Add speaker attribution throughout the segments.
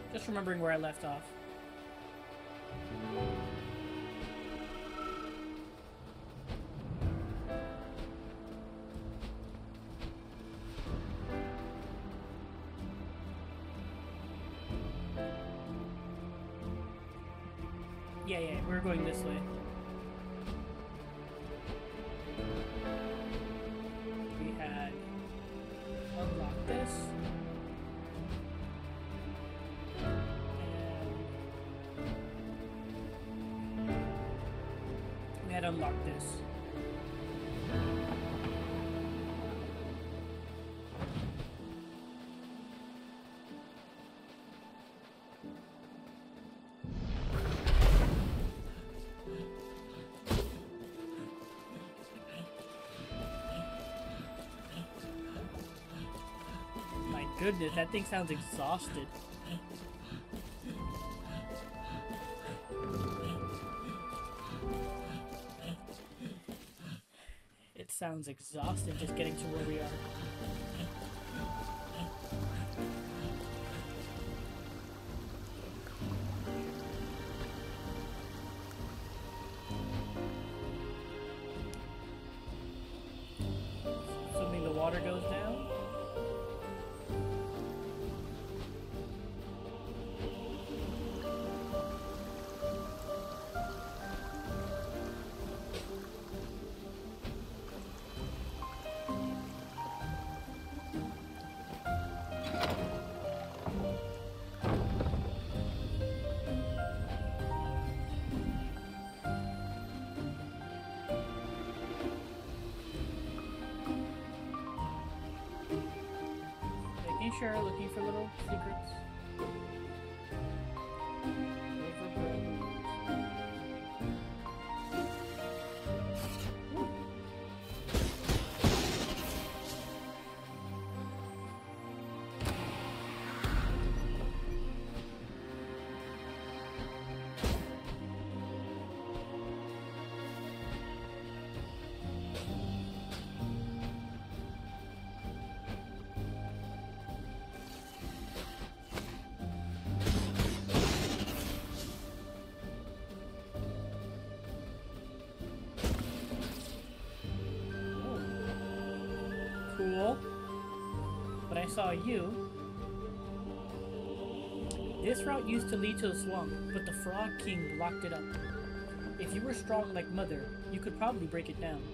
Speaker 1: Just remembering where I left off. Yeah, we're going this way. We had unlocked this. And we had unlocked this. Goodness, that thing sounds exhausted. It sounds exhausted just getting to where we are. Assuming the water goes down. Sure, looking for little secrets. Cool. But I saw you. This route used to lead to the swamp, but the Frog King blocked it up. If you were strong like Mother, you could probably break it down.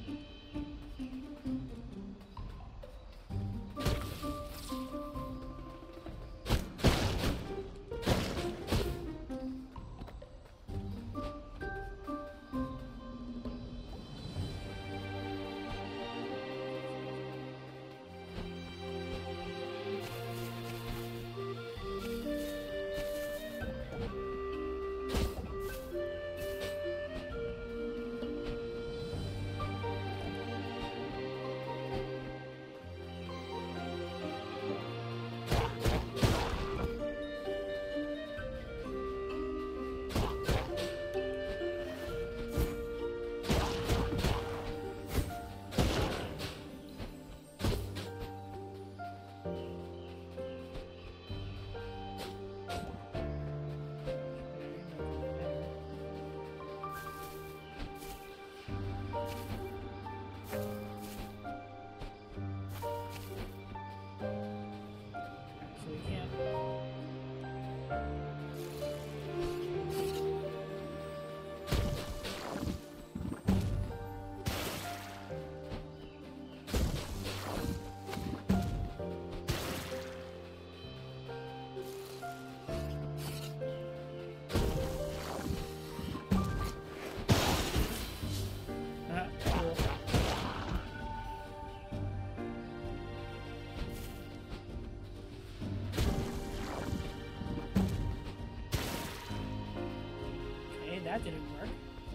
Speaker 1: That didn't work.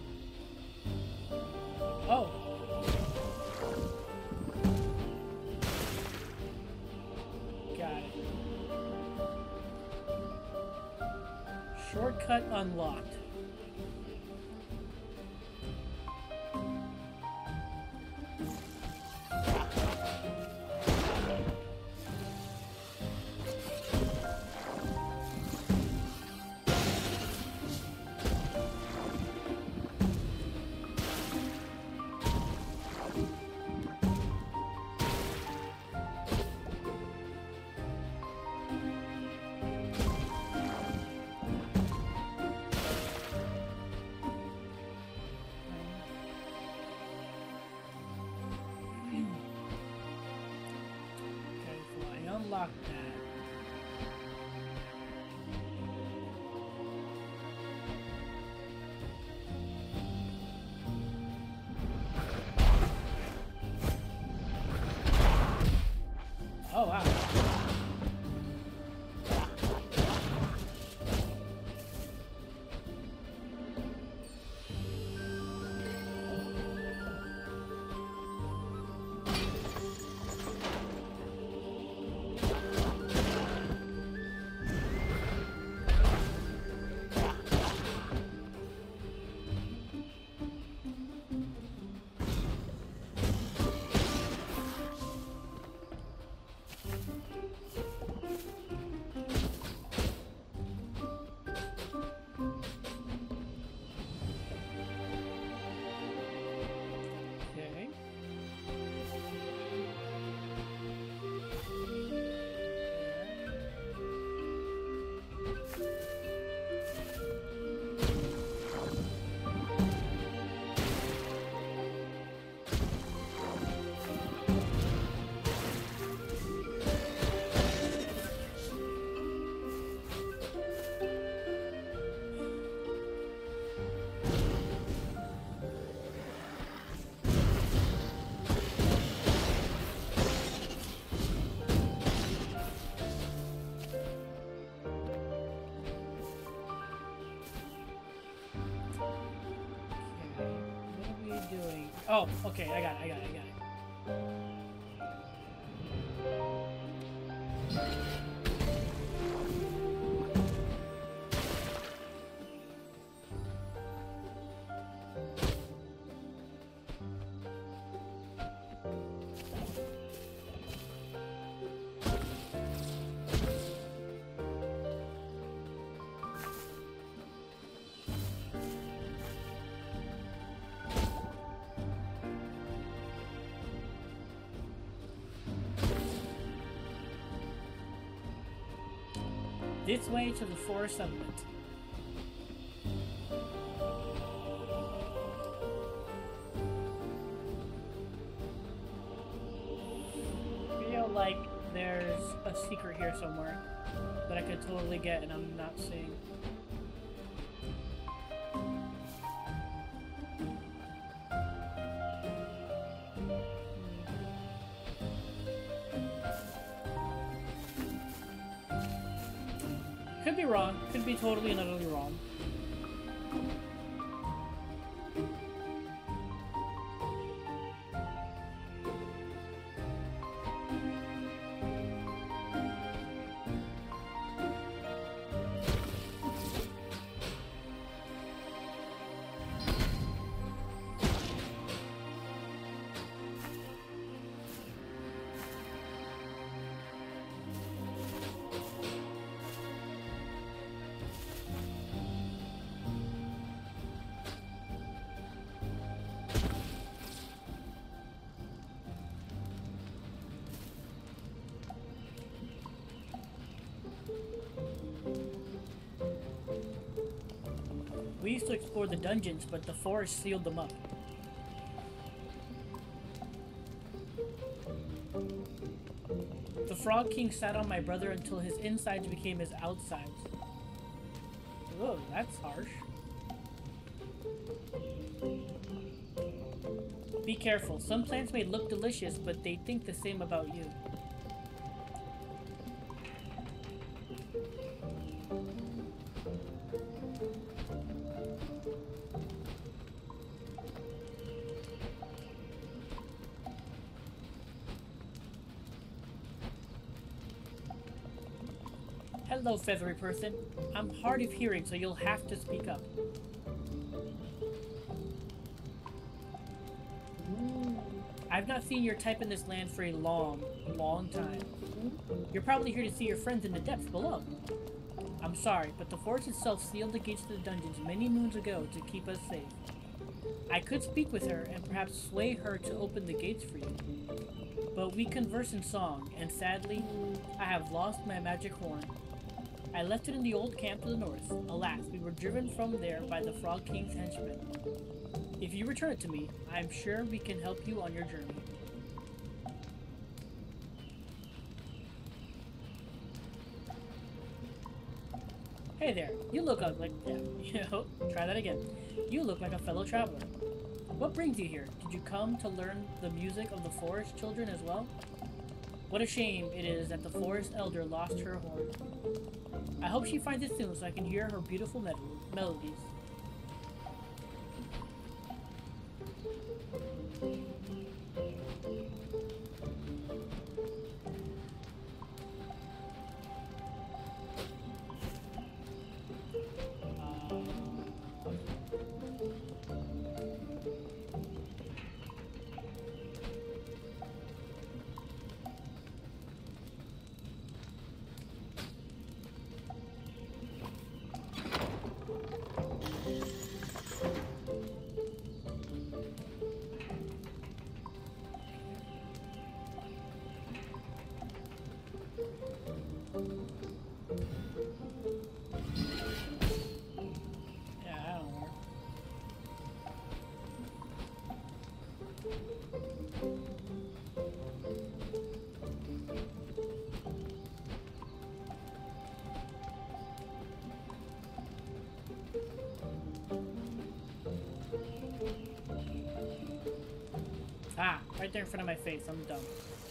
Speaker 1: Oh. Got it. Shortcut unlocked. unlock that. Oh, wow. Okay. What are we doing? Oh, okay, I got it. This way to the forest settlement. I feel like there's a secret here somewhere that I could totally get and I'm not seeing. Could be wrong. Could be totally and utterly wrong. We used to explore the dungeons, but the forest sealed them up. The Frog King sat on my brother until his insides became his outsides. Whoa, that's harsh. Be careful. Some plants may look delicious, but they think the same about you. Hello, feathery person. I'm hard of hearing, so you'll have to speak up. I've not seen your type in this land for a long, long time. You're probably here to see your friends in the depths below. I'm sorry, but the forest itself sealed the gates to the dungeons many moons ago to keep us safe. I could speak with her and perhaps sway her to open the gates for you. But we converse in song, and sadly, I have lost my magic horn. I left it in the old camp to the north. Alas, we were driven from there by the Frog King's henchmen. If you return it to me, I am sure we can help you on your journey. Hey there, you look like try that again. You look like a fellow traveler. What brings you here? Did you come to learn the music of the forest children as well? What a shame it is that the forest elder lost her horn. I hope she finds it soon so I can hear her beautiful melodies. Ah, right there in front of my face. I'm dumb.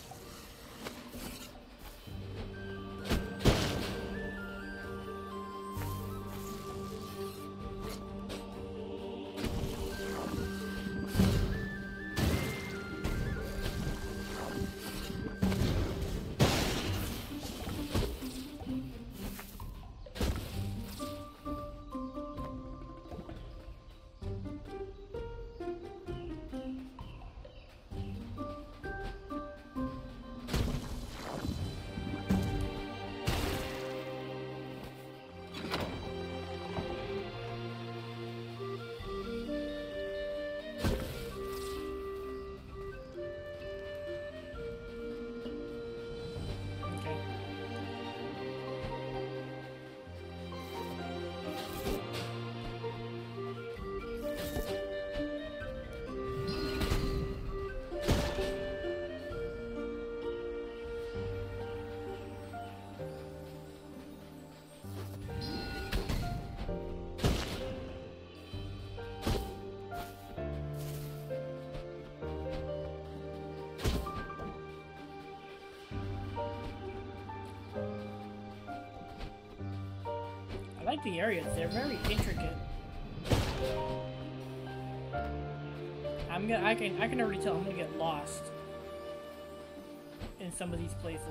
Speaker 1: I like the areas. They're very intricate. I can already tell I'm gonna get lost in some of these places.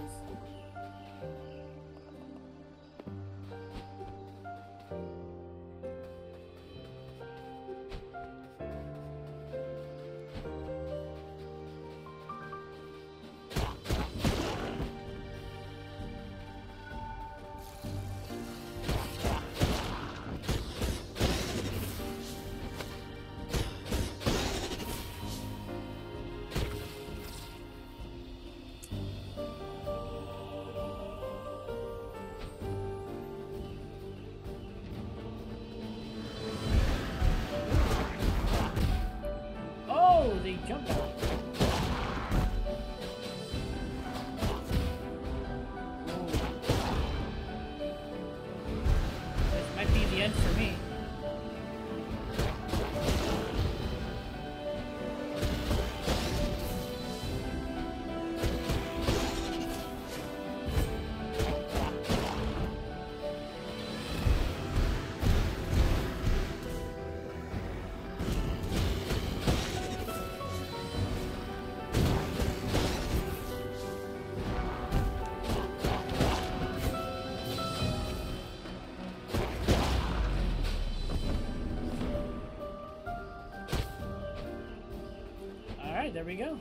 Speaker 1: They jump out. This might be the end for me. Alright, there we go.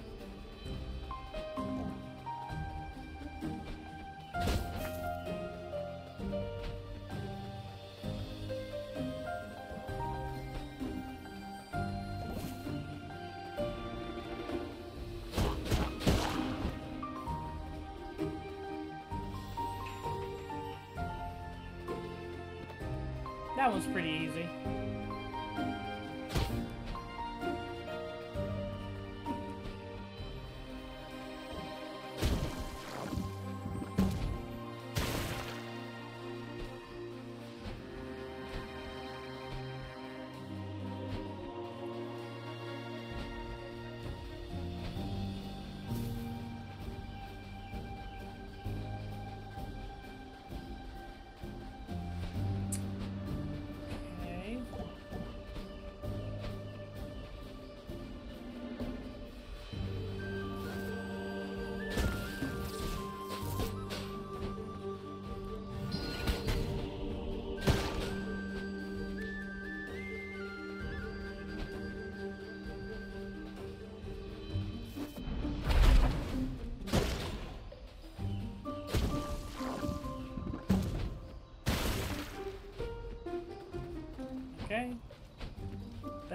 Speaker 1: That was pretty easy.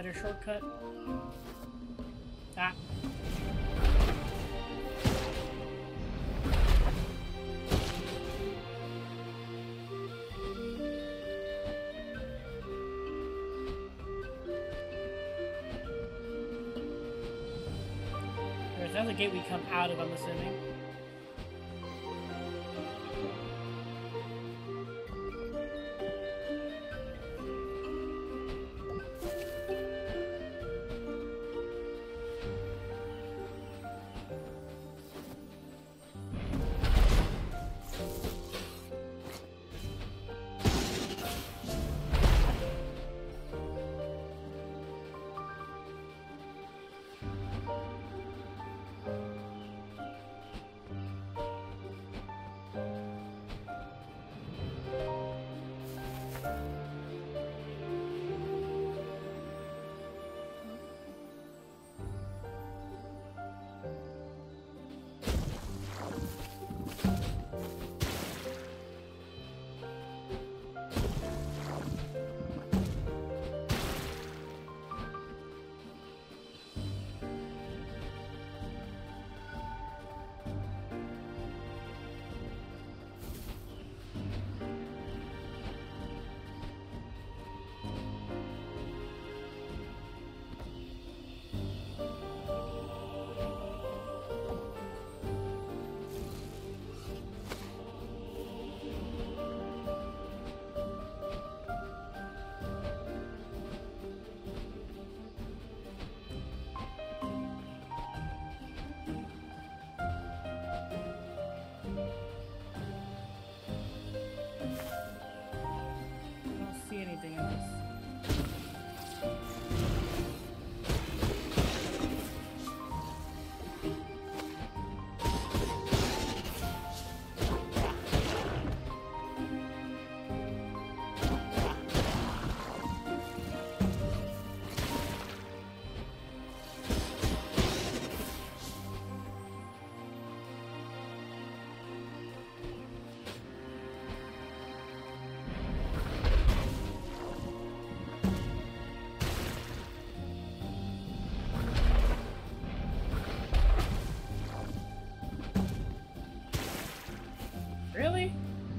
Speaker 1: better shortcut. Ah. That's the gate we come out of, I'm assuming. Anything else. Really?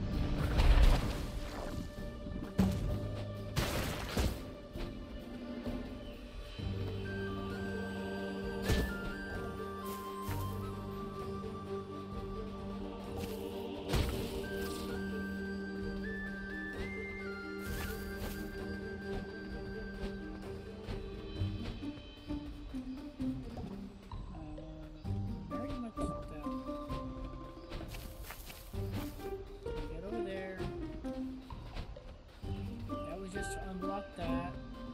Speaker 1: Very much so. Get over there. That was just to unlock that.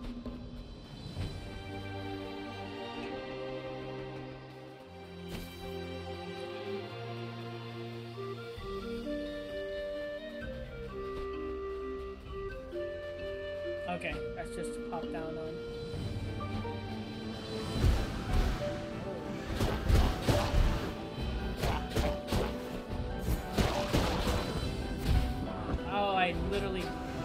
Speaker 1: Okay, that's just to pop down on. Oh, I literally...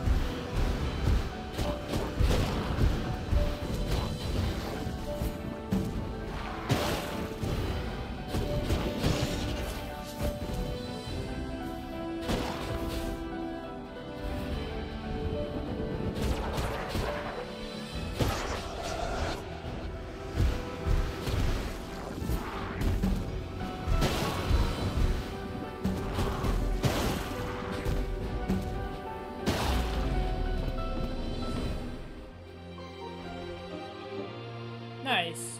Speaker 1: Nice.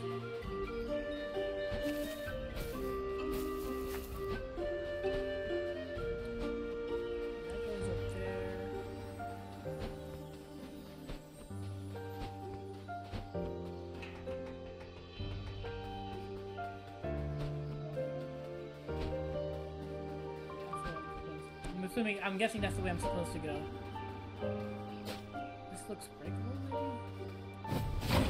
Speaker 1: That goes up there. I'm assuming, I'm guessing that's the way I'm supposed to go. This looks breakable, maybe?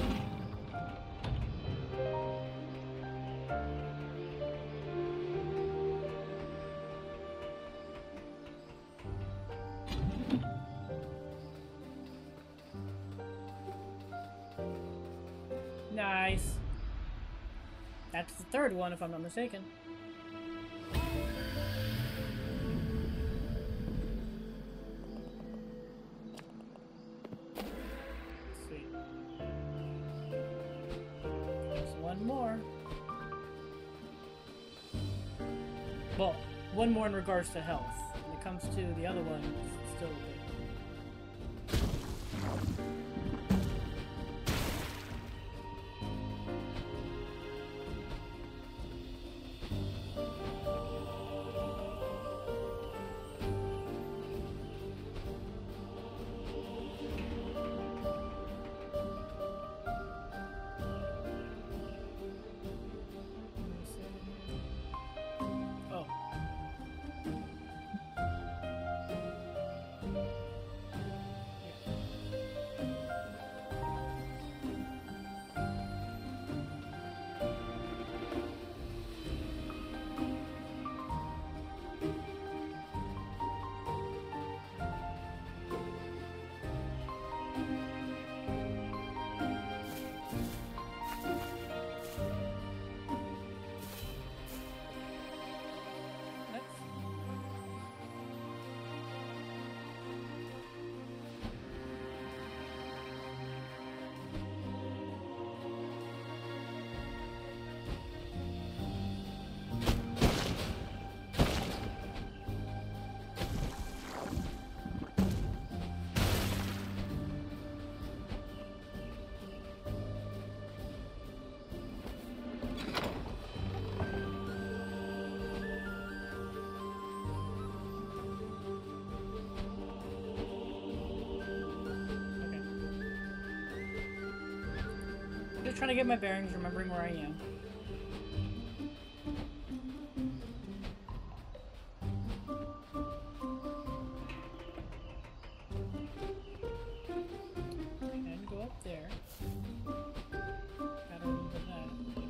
Speaker 1: Nice. That's the third one, if I'm not mistaken. Sweet. There's one more. Well, one more in regards to health. When it comes to the other one, it's still a bit. Just trying to get my bearings, remembering where I am. And go up there. Gotta remember that.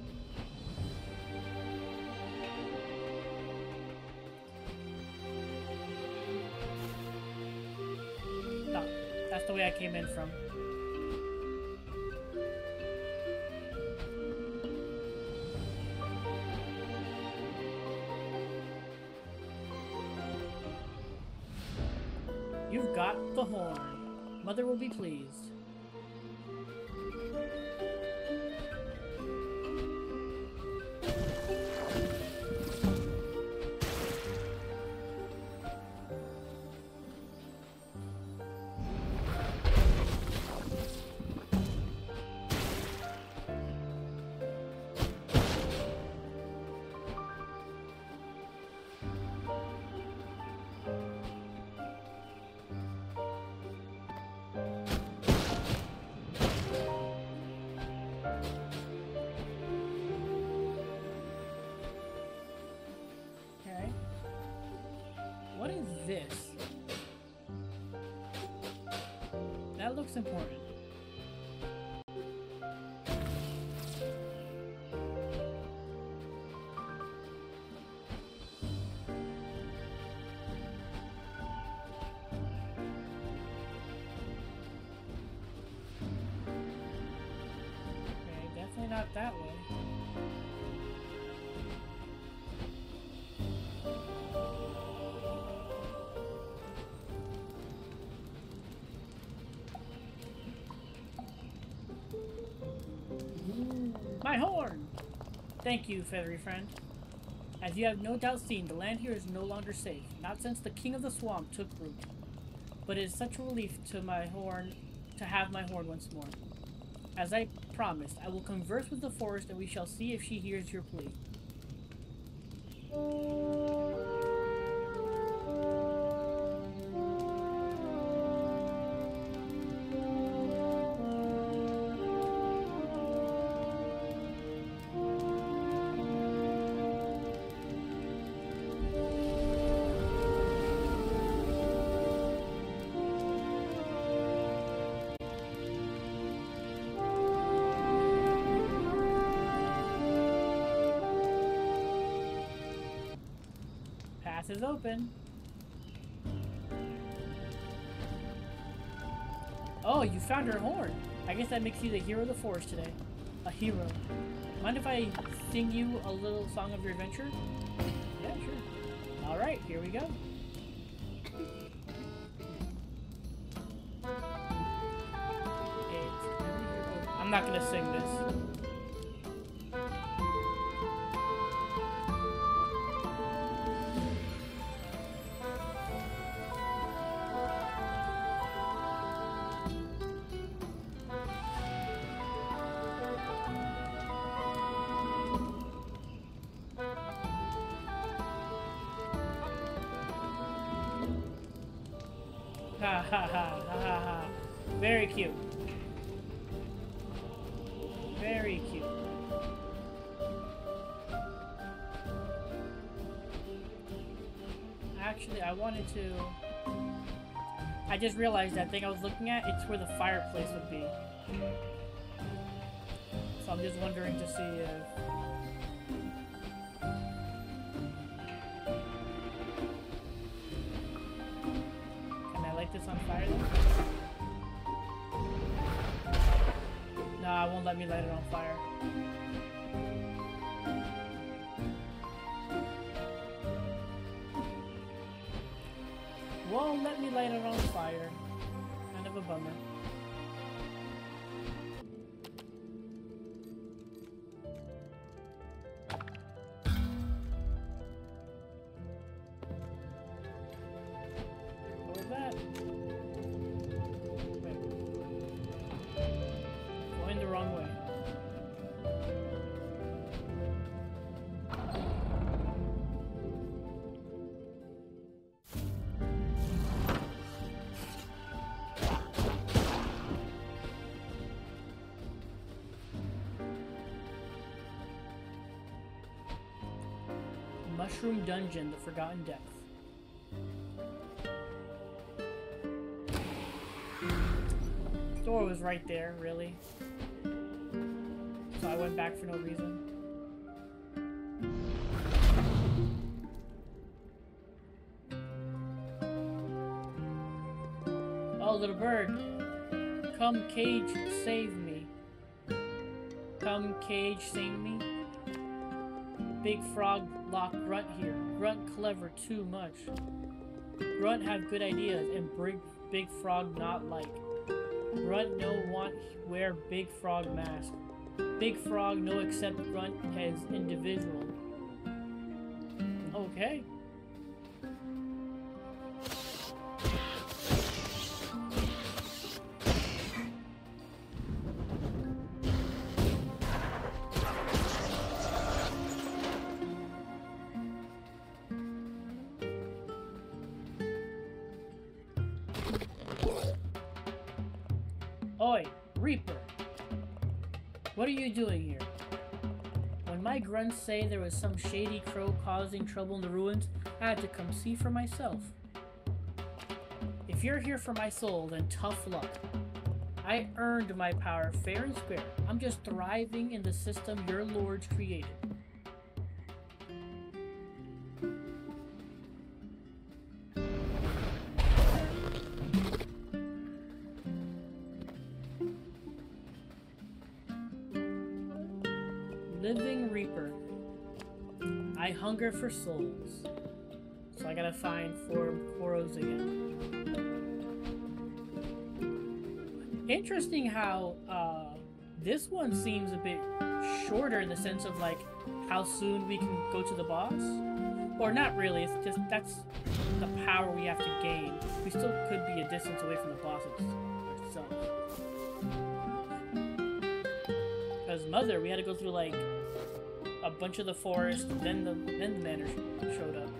Speaker 1: No, that's the way I came in from. You've got the horn. Mother will be pleased. What is this? That looks important. Okay, definitely not that way. My horn! Thank you, feathery friend. As you have no doubt seen, the land here is no longer safe, not since the king of the swamp took root. But it is such a relief to have my horn once more. As I promised, I will converse with the forest and we shall see if she hears your plea. Path is open. Oh, you found her horn. I guess that makes you the hero of the forest today. A hero. Mind if I sing you a little song of your adventure? Yeah, sure. Alright, here we go. I'm not gonna sing this. Ha ha ha ha ha ha. Very cute. Very cute. Actually, I wanted to... I just realized that thing I was looking at, it's where the fireplace would be. So I'm just wondering to see if... Can I light this on fire then? Nah, it won't let me light it on fire. Won't let me light it on fire. Kind of a bummer. What was that? Wait. Going the wrong way. Mushroom Dungeon, the Forgotten Depth. Door was right there, really. So I went back for no reason. Oh, little bird. Come, Cage, save me. Come, Cage, save me. Big Frog lock Grunt here. Grunt clever too much. Grunt have good ideas and Big Frog not like. Grunt no want wear Big Frog mask. Big Frog no accept Grunt as individual. Okay. Oi, Reaper! What are you doing here? When my grunts say there was some shady crow causing trouble in the ruins, I had to come see for myself. If you're here for my soul, then tough luck. I earned my power fair and square. I'm just thriving in the system your lords created. Living Reaper. I hunger for souls. So I gotta find 4 Koros again. Interesting how this one seems a bit shorter in the sense of like how soon we can go to the boss. Or not really, it's just that's the power we have to gain. We still could be a distance away from the boss itself. Because Mother, we had to go through like a bunch of the forest, then the manor showed up.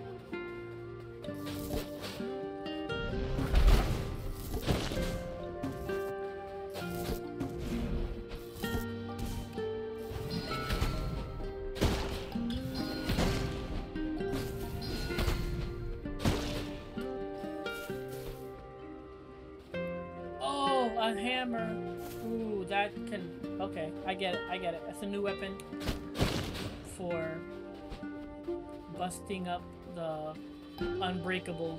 Speaker 1: Oh, a hammer. Ooh, that can... Okay, I get it. That's a new weapon for busting up the unbreakables.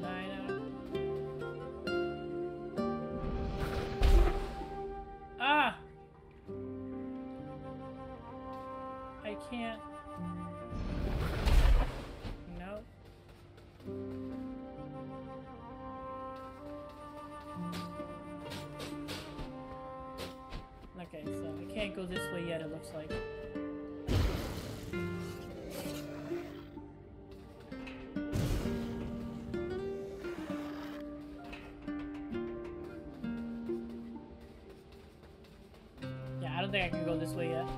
Speaker 1: can I now? Ah! I can't. No. Okay, so I can't go this way yet, it looks like. Yeah, I don't think I can go this way yet.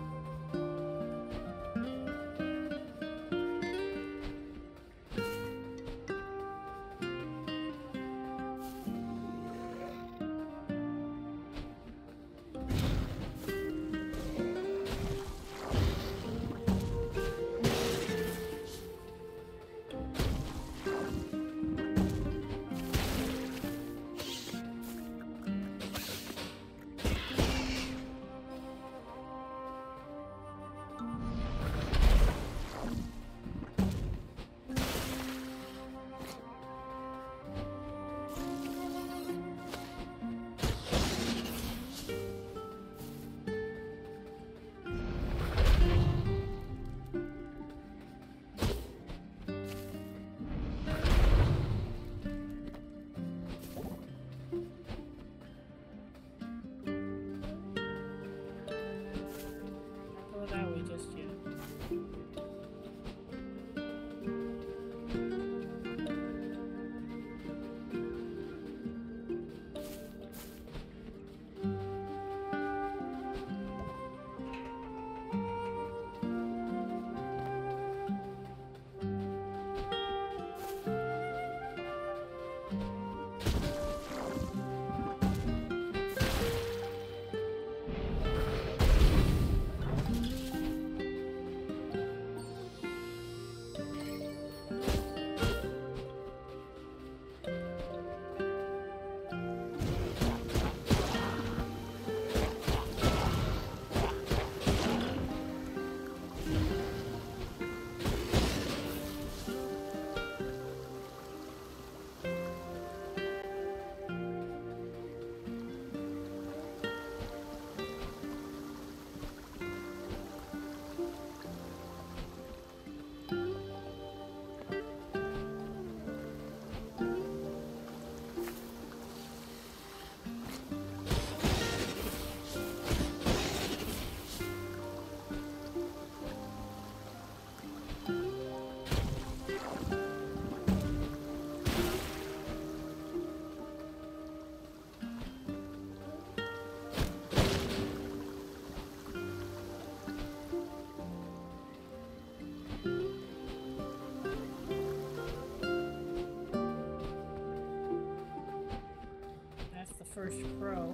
Speaker 1: First crow.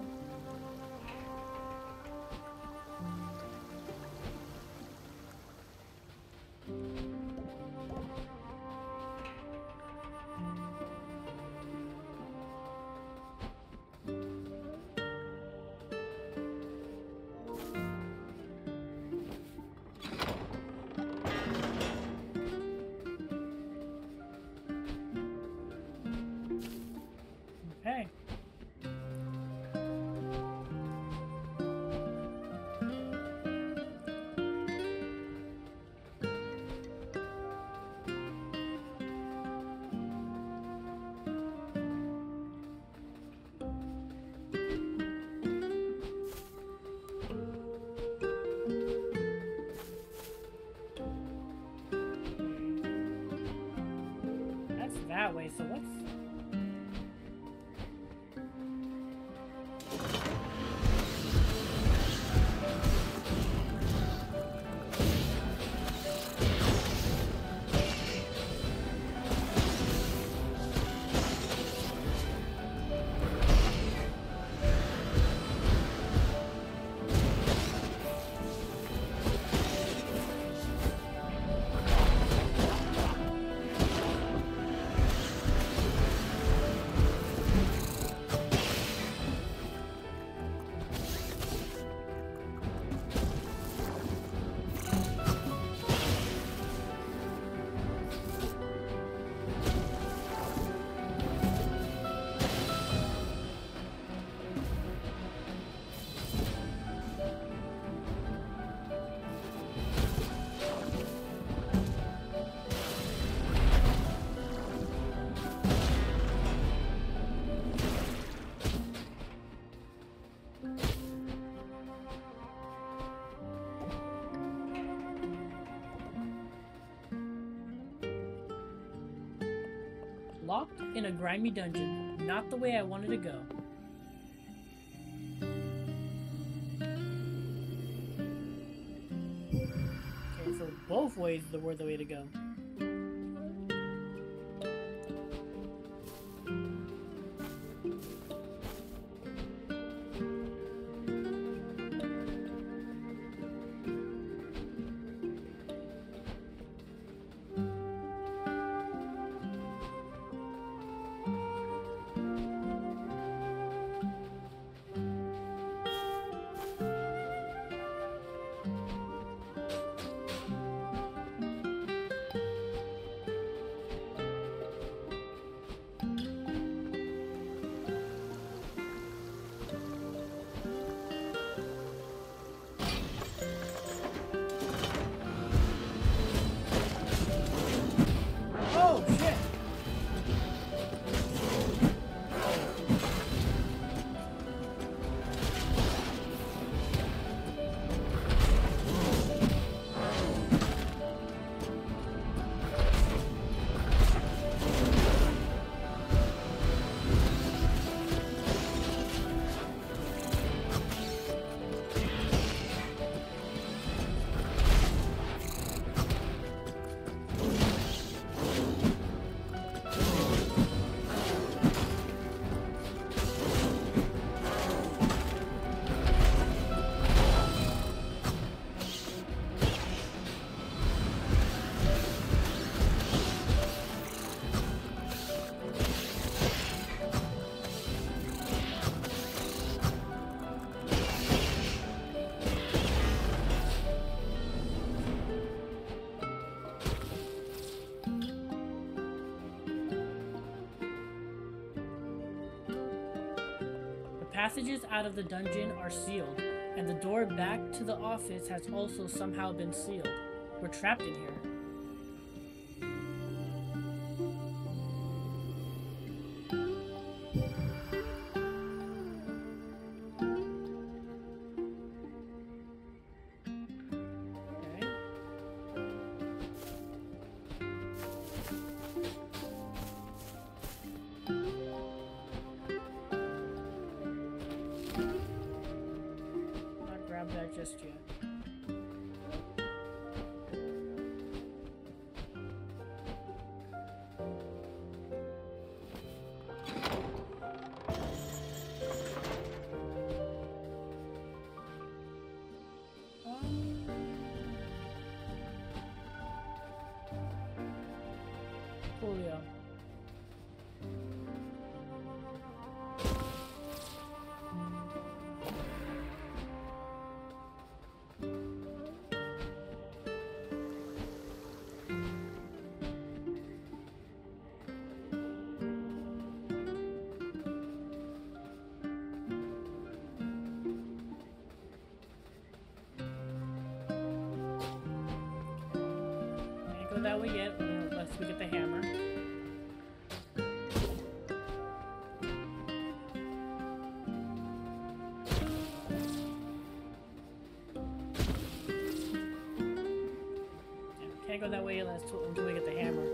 Speaker 1: Okay. in a grimy dungeon. Not the way I wanted to go. Okay, so both ways were the way to go. Passages out of the dungeon are sealed, and the door back to the office has also somehow been sealed. We're trapped in here. That just yet. Coolio. That we get unless we get the hammer. Can't go that way until we get the hammer.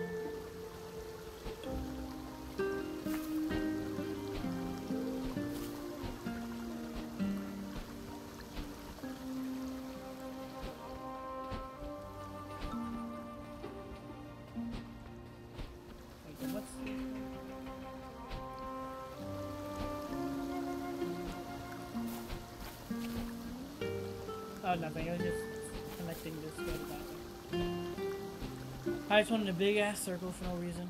Speaker 1: Oh, nothing. I was just connecting this to that way. I just wanted a big ass circle for no reason.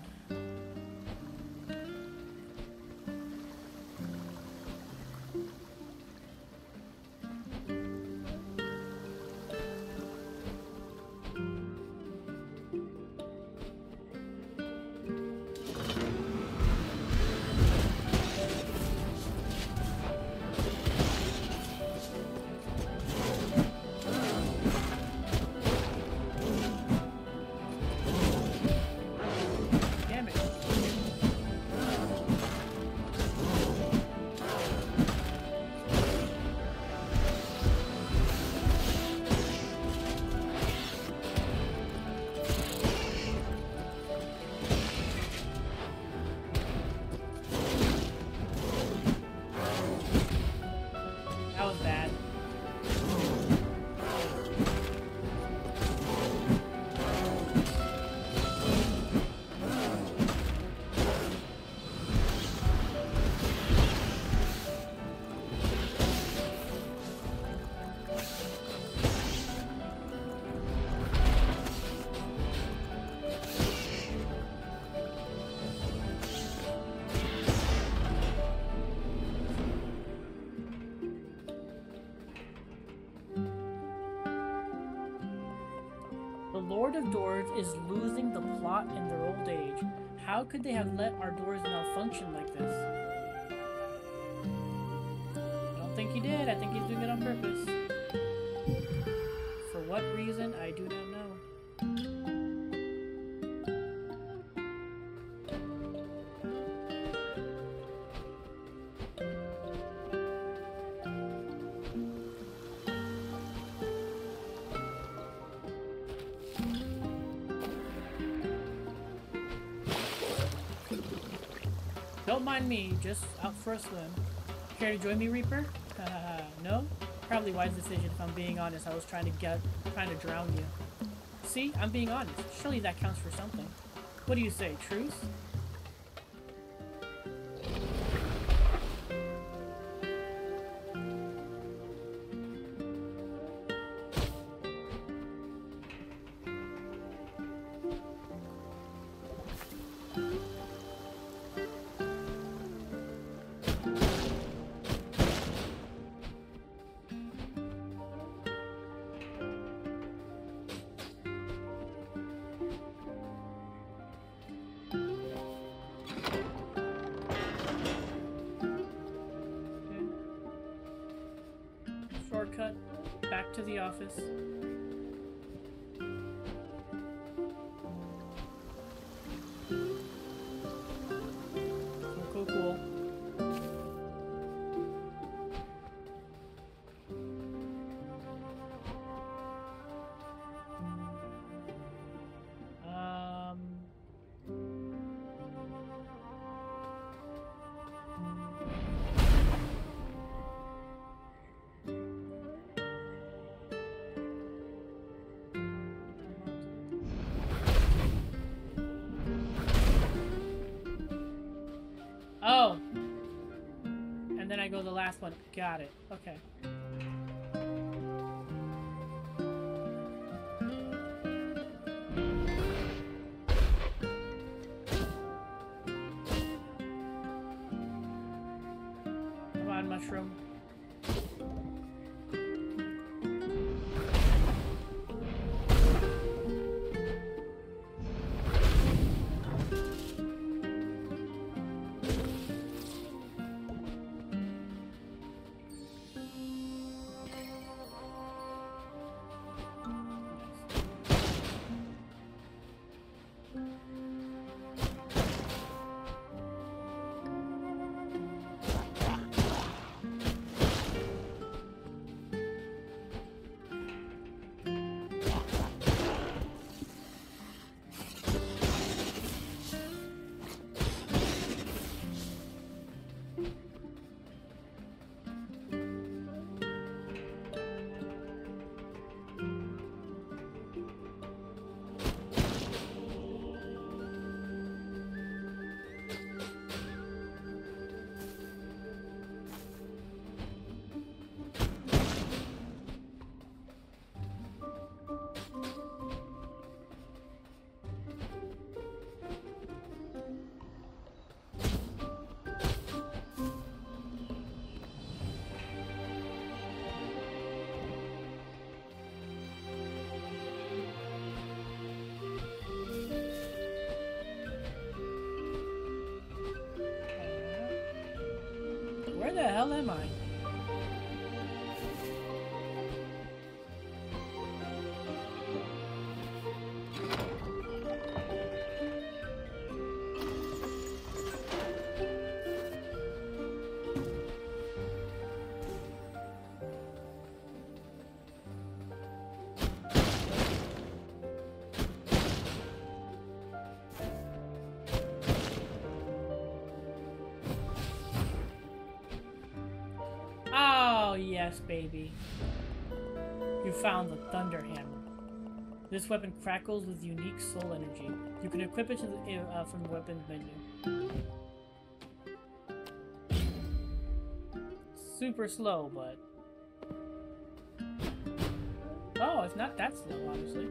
Speaker 1: Lord of Doors is losing the plot in their old age. How could they have let our doors malfunction like this? I don't think he did. I think he's doing it on purpose. For what reason, I do not know. Don't mind me, just out for a swim. Care to join me, Reaper? No? Probably wise decision if I'm being honest. I was trying to drown you. See? I'm being honest. Surely that counts for something. What do you say, truce? Shortcut back to the office. Cool. Oh! And then I go the last one. Got it. Okay. Come on, mushroom. Where the hell am I? Oh, yes, baby. You found the Thunder Hammer. This weapon crackles with unique soul energy. You can equip it from the weapons menu. Super slow, but... Oh, it's not that slow, honestly.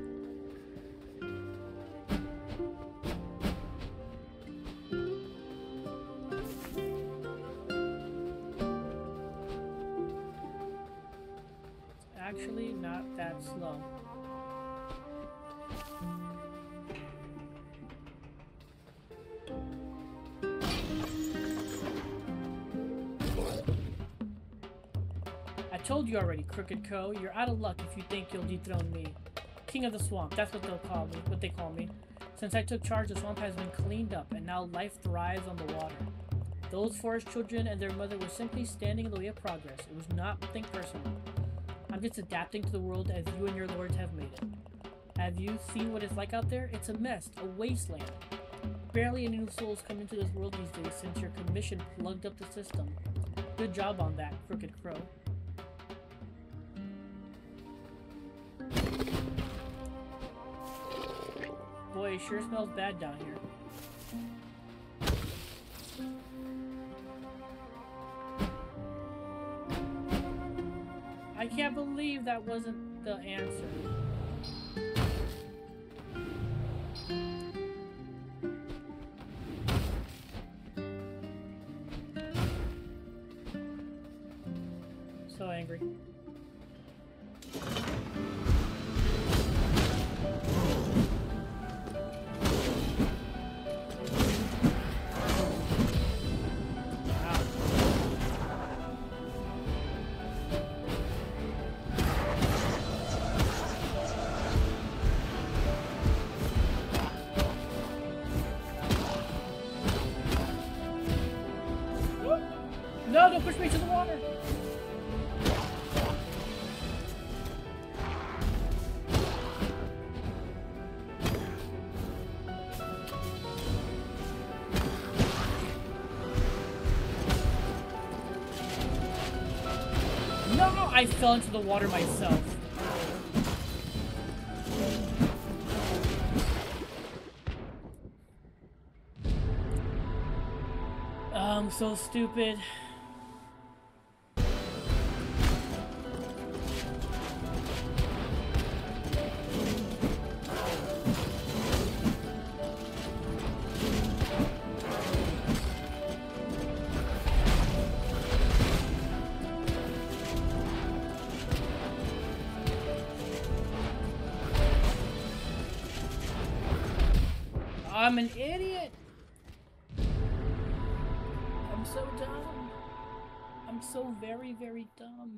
Speaker 1: Actually not that slow. told you already, Crooked Crow. You're out of luck if you think you'll dethrone me. King of the Swamp, that's what they call me. Since I took charge, the swamp has been cleaned up, and now life thrives on the water. Those forest children and their mother were simply standing in the way of progress. It was nothing personal. I'm just adapting to the world as you and your lords have made it. Have you seen what it's like out there? It's a mess, a wasteland. Barely any new souls come into this world these days since your commission plugged up the system. Good job on that, Crooked Crow. Boy, it sure smells bad down here. I can't believe that wasn't the answer. So angry. No, don't push me to the water! No, I fell into the water myself. I'm so stupid. I'm an idiot. I'm so dumb. I'm so very, very dumb.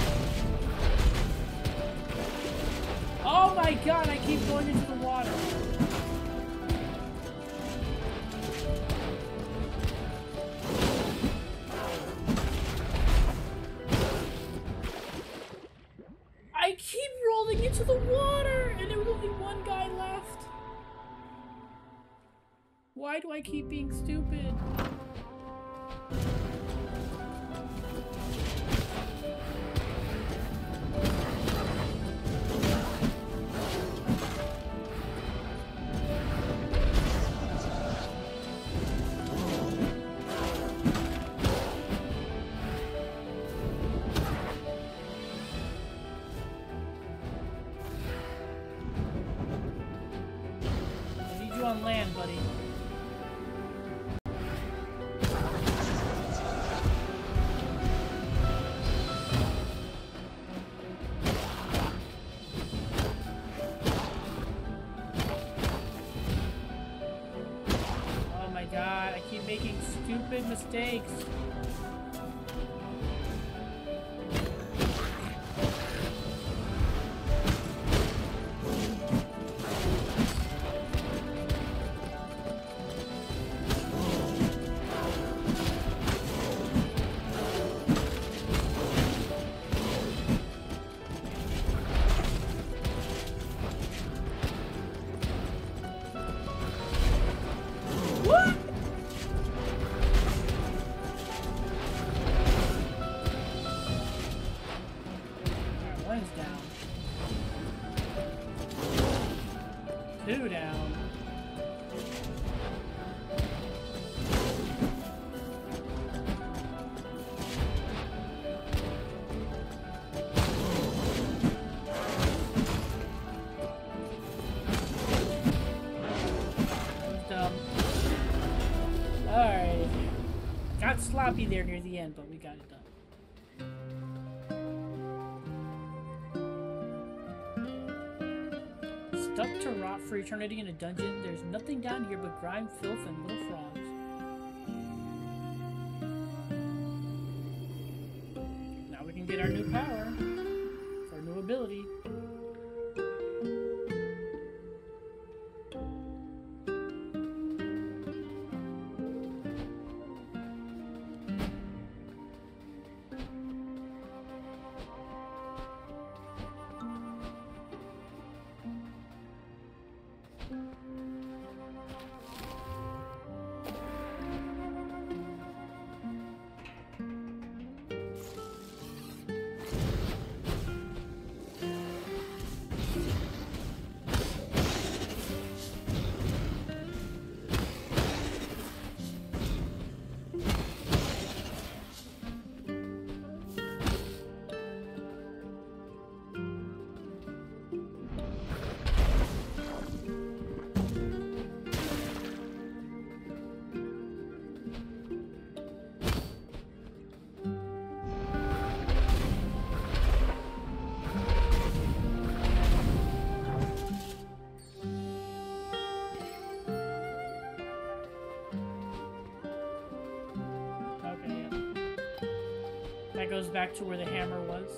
Speaker 1: Oh my god, I keep going into the water. I keep rolling into the water, and there was only one guy left. Why do I keep being stupid? I need you on land, buddy. Making stupid mistakes. Two down. Dumb. Alright. Got sloppy there near the end, but we got it done. Stuck to rot for eternity in a dungeon, there's nothing down here but grime, filth, and little frogs. Now we can get our new power. It's our new ability. That goes back to where the hammer was.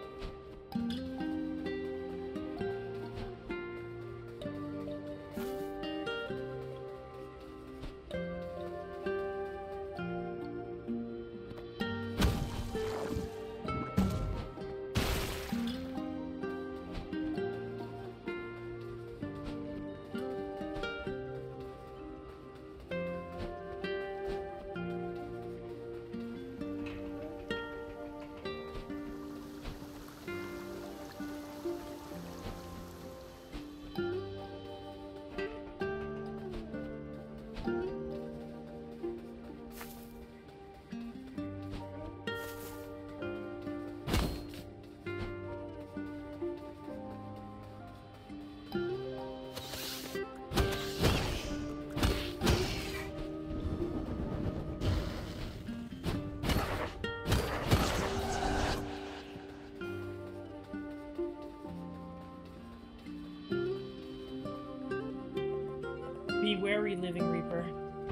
Speaker 1: Be wary, Living Reaper.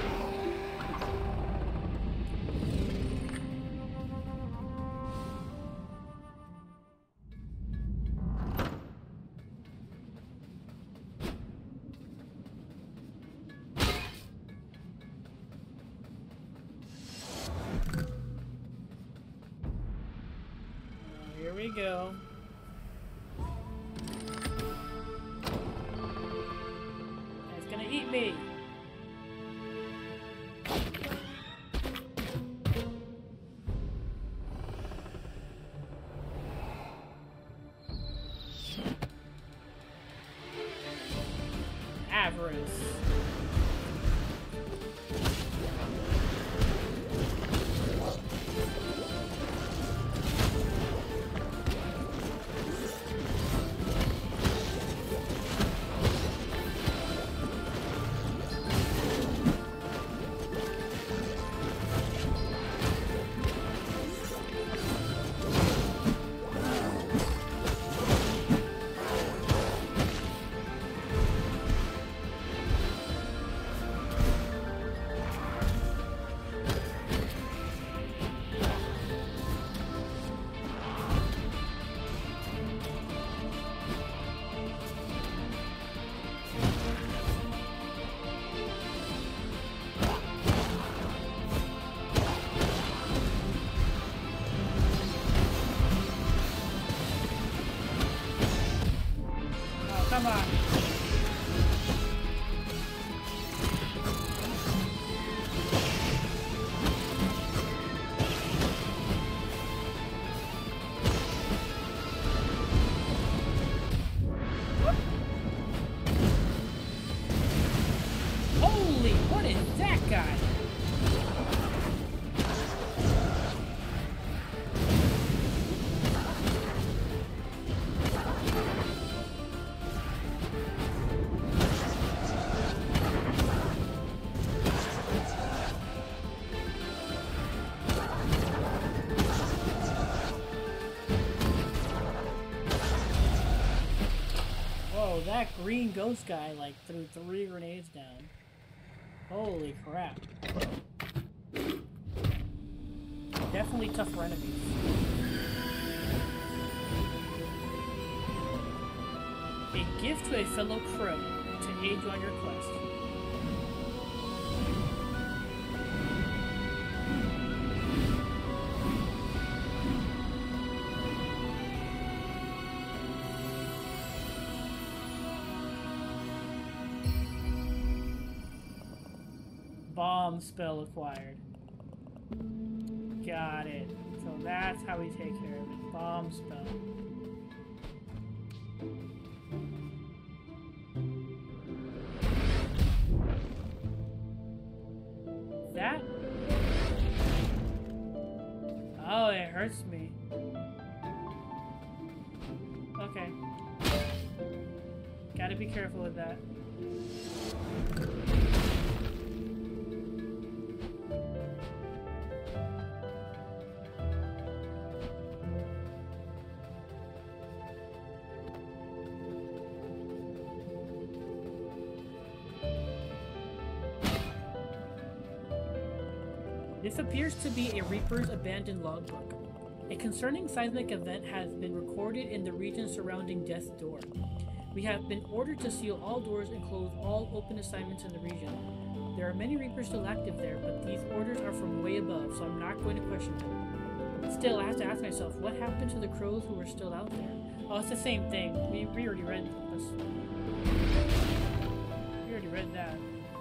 Speaker 1: Here we go. It's gonna eat me. Avarice. Come on. Holy, what is that guy? Whoa, that green ghost guy like threw 3 grenades down. Holy crap. Definitely tougher enemies. A gift to a fellow crow to aid you on your quest. Bomb spell acquired. Got it. So that's how we take care of it. Bomb spell. That? Oh, it hurts me. Okay. Gotta be careful with that. This appears to be a Reaper's abandoned logbook. A concerning seismic event has been recorded in the region surrounding Death's Door. We have been ordered to seal all doors and close all open assignments in the region. There are many Reapers still active there, but these orders are from way above, so I'm not going to question them. Still, I have to ask myself, what happened to the crows who were still out there? Oh, it's the same thing. We already read this. We already read that.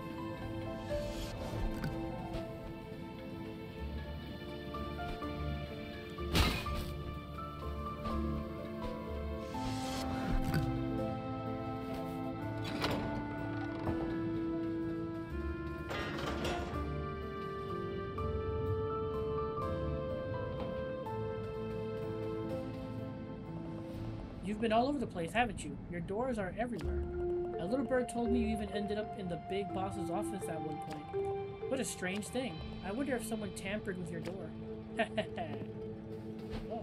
Speaker 1: You've been all over the place, haven't you? Your doors are everywhere. A little bird told me you even ended up in the big boss's office at one point. What a strange thing. I wonder if someone tampered with your door. Oh.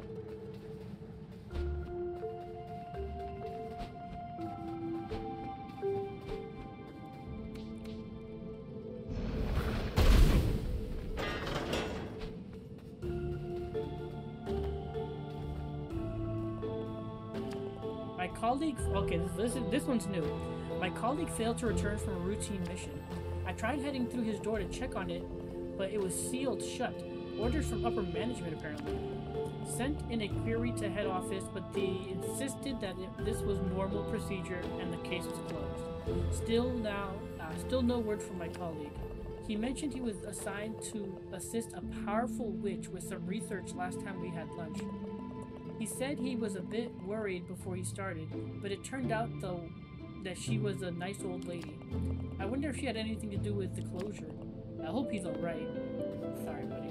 Speaker 1: My colleague... Okay, this one's new. My colleague failed to return from a routine mission. I tried heading through his door to check on it, but it was sealed shut. Orders from upper management, apparently. Sent in a query to head office, but they insisted that this was normal procedure and the case was closed. Still no word from my colleague. He mentioned he was assigned to assist a powerful witch with some research last time we had lunch. He said he was a bit worried before he started, but it turned out, though, that she was a nice old lady. I wonder if she had anything to do with the closure. I hope he's alright. Sorry, buddy.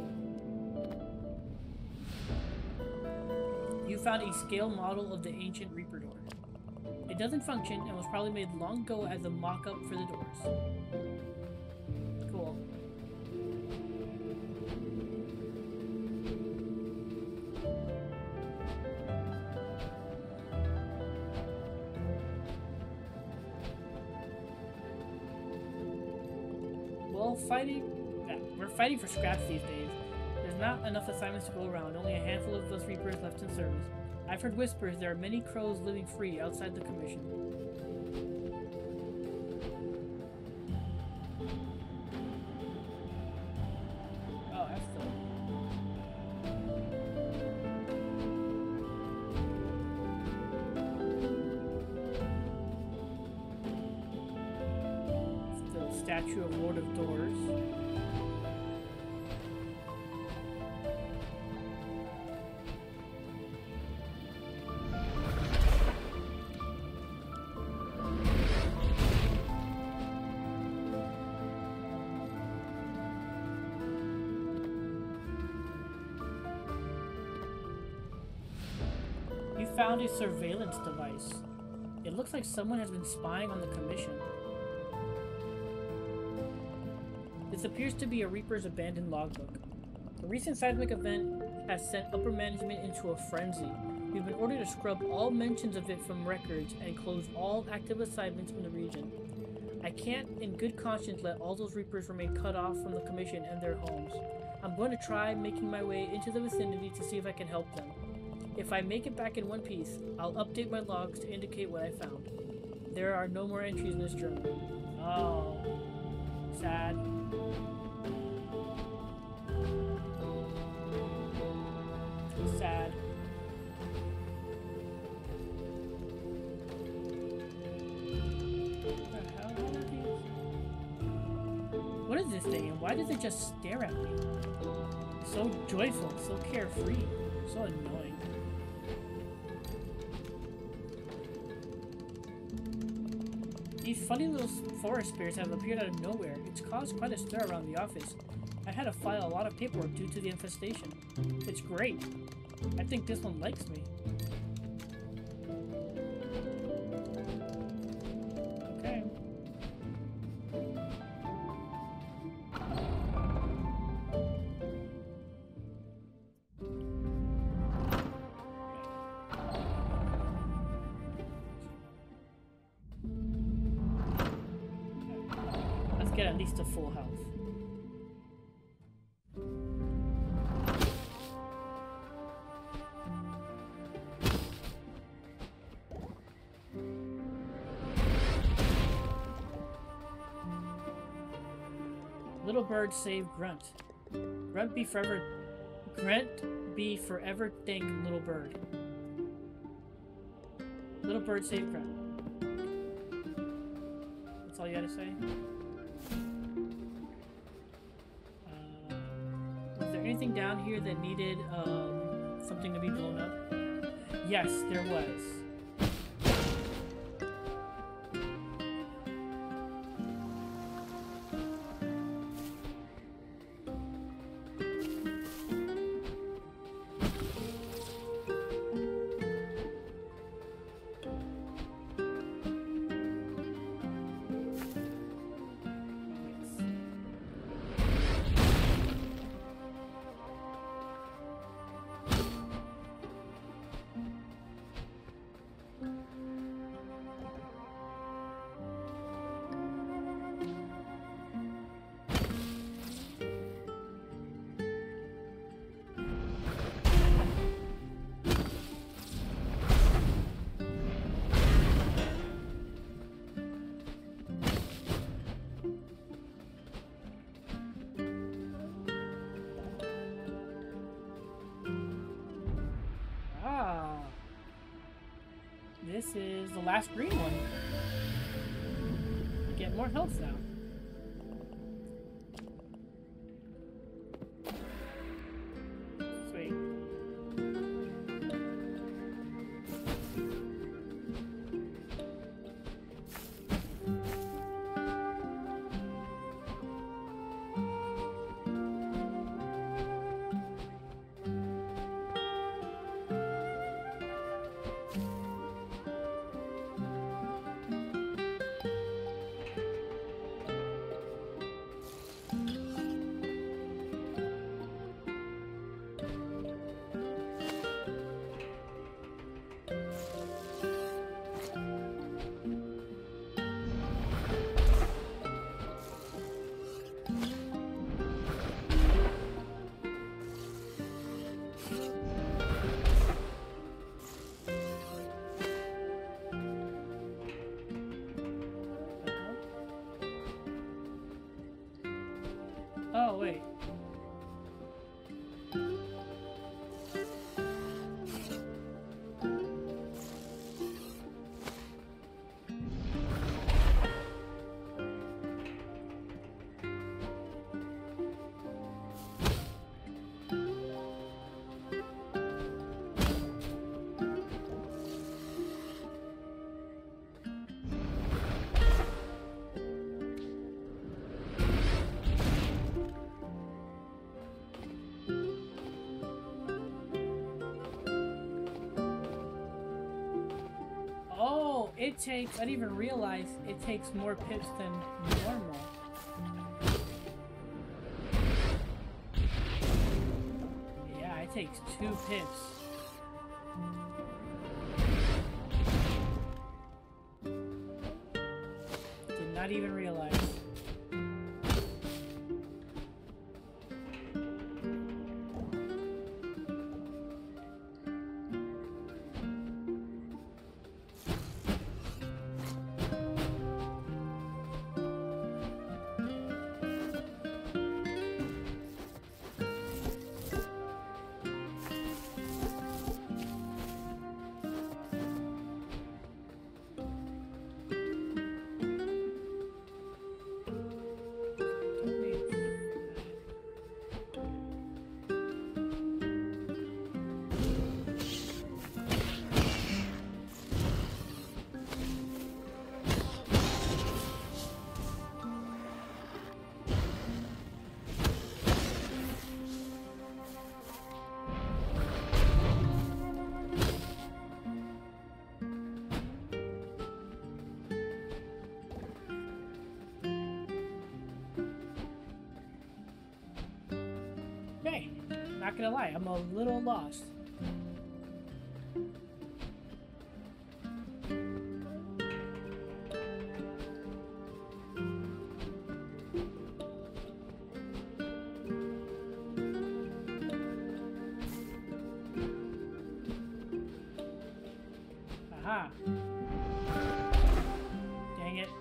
Speaker 1: You found a scale model of the ancient Reaper door. It doesn't function and was probably made long ago as a mock-up for the doors. Cool. Well, we're fighting for scraps these days. There's not enough assignments to go around, only a handful of those Reapers left in service. I've heard whispers there are many crows living free outside the Commission. Oh, that's the... It's the statue of Lord of Doors. Found a surveillance device. It looks like someone has been spying on the Commission. This appears to be a Reaper's abandoned logbook. The recent seismic event has sent upper management into a frenzy. We've been ordered to scrub all mentions of it from records and close all active assignments in the region. I can't in good conscience let all those Reapers remain cut off from the Commission and their homes. I'm going to try making my way into the vicinity to see if I can help them. If I make it back in one piece, I'll update my logs to indicate what I found. There are no more entries in this journal. Oh. Sad. Sad. What is this thing, and why does it just stare at me? So joyful, so carefree, so annoying. These funny little forest spirits have appeared out of nowhere. It's caused quite a stir around the office. I had to file a lot of paperwork due to the infestation. It's great. I think this one likes me. Okay. Let's get at least a full health. Little bird save Grunt. Grunt be forever thank little bird. Little bird save Grunt. That's all you gotta say? Was there anything down here that needed something to be blown up? Yes, there was. This is the last green one. Get more health now. Sweet. Oh, wait. It takes, I didn't even realize it takes more pips than normal. Yeah, it takes 2 pips. Did not even realize. not gonna lie, I'm a little lost. Aha. Dang it.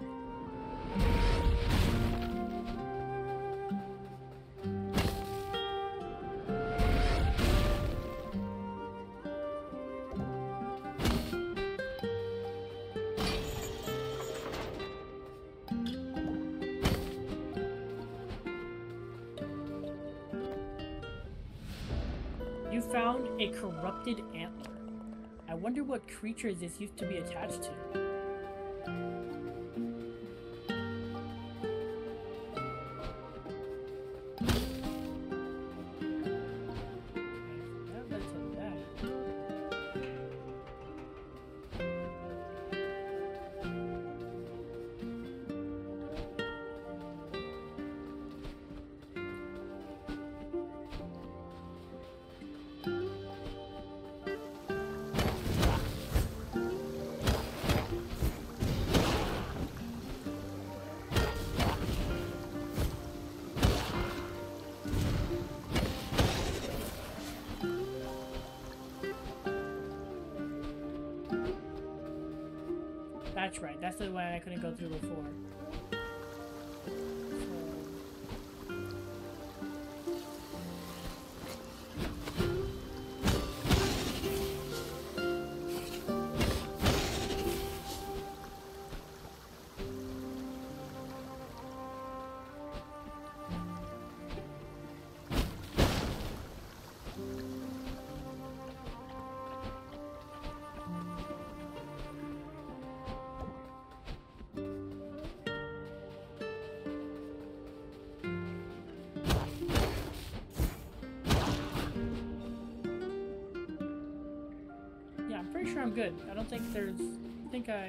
Speaker 1: You found a corrupted antler. I wonder what creature this used to be attached to. That led to that. That's right, that's the one I couldn't go through before. Yeah, I'm pretty sure I'm good. I don't think there's... I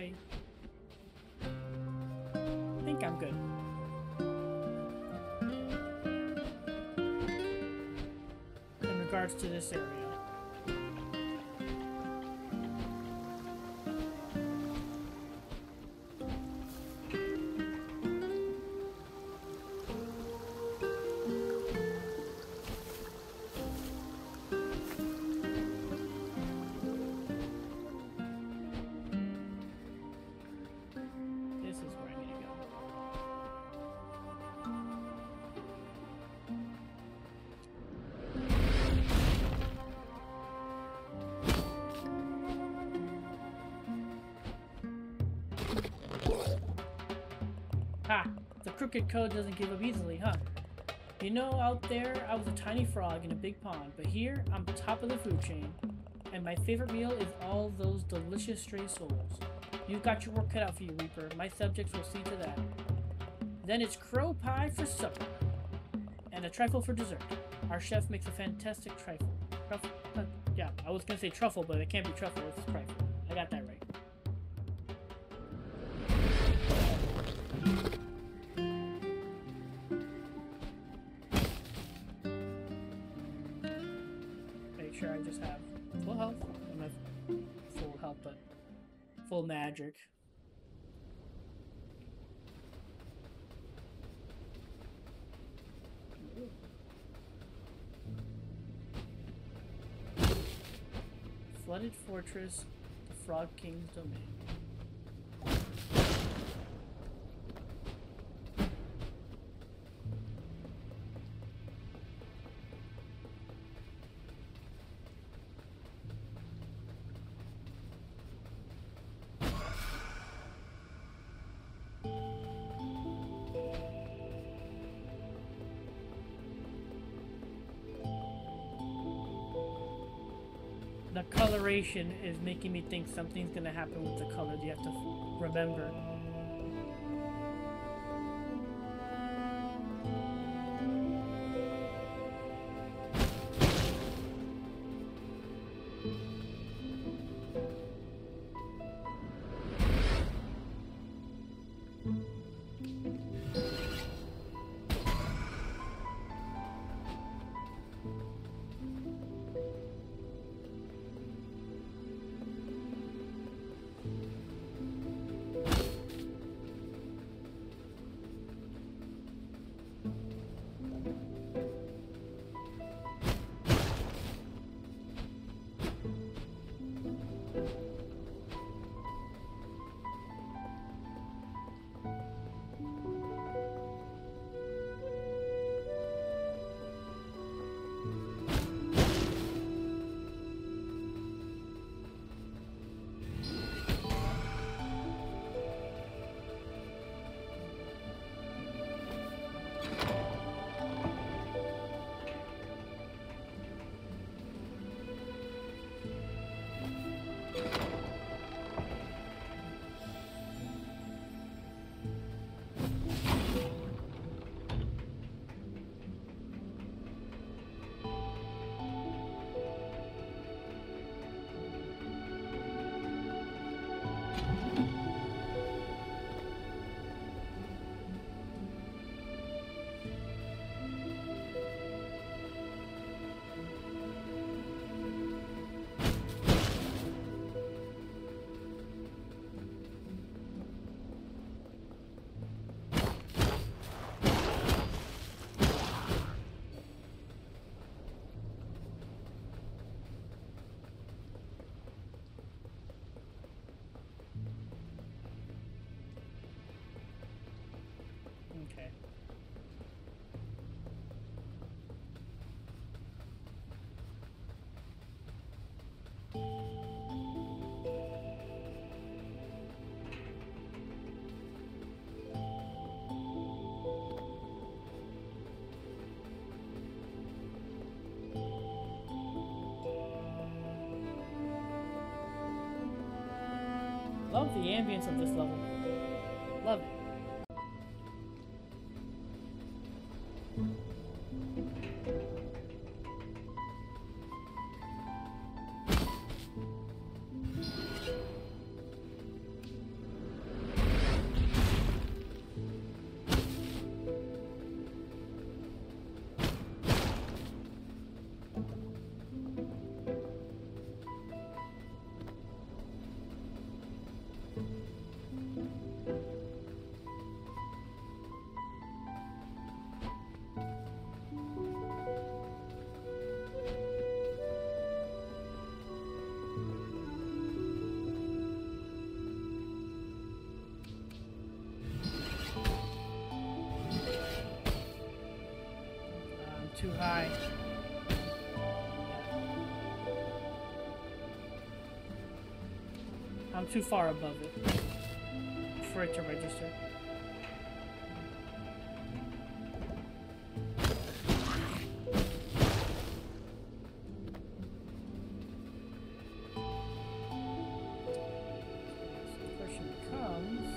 Speaker 1: think I'm good. In regards to this area. This is where I need to go. Ha! The crooked code doesn't give up easily, huh? You know, out there, I was a tiny frog in a big pond, but here, I'm top of the food chain. And my favorite meal is all those delicious stray souls. You've got your work cut out for you, Reaper. My subjects will see to that. Then it's crow pie for supper. And a trifle for dessert. Our chef makes a fantastic trifle. Truffle? Yeah, I was gonna say truffle, but it can't be truffle, it's trifle. I got that right. Make sure I just have full health. I'm not full health, but full magic. Flooded Fortress, the Frog King's domain. The coloration is making me think something's gonna happen with the colors. You have to remember. Okay. Love the ambience of this level. Love it. Too high. I'm too far above it for it to register. So the question becomes,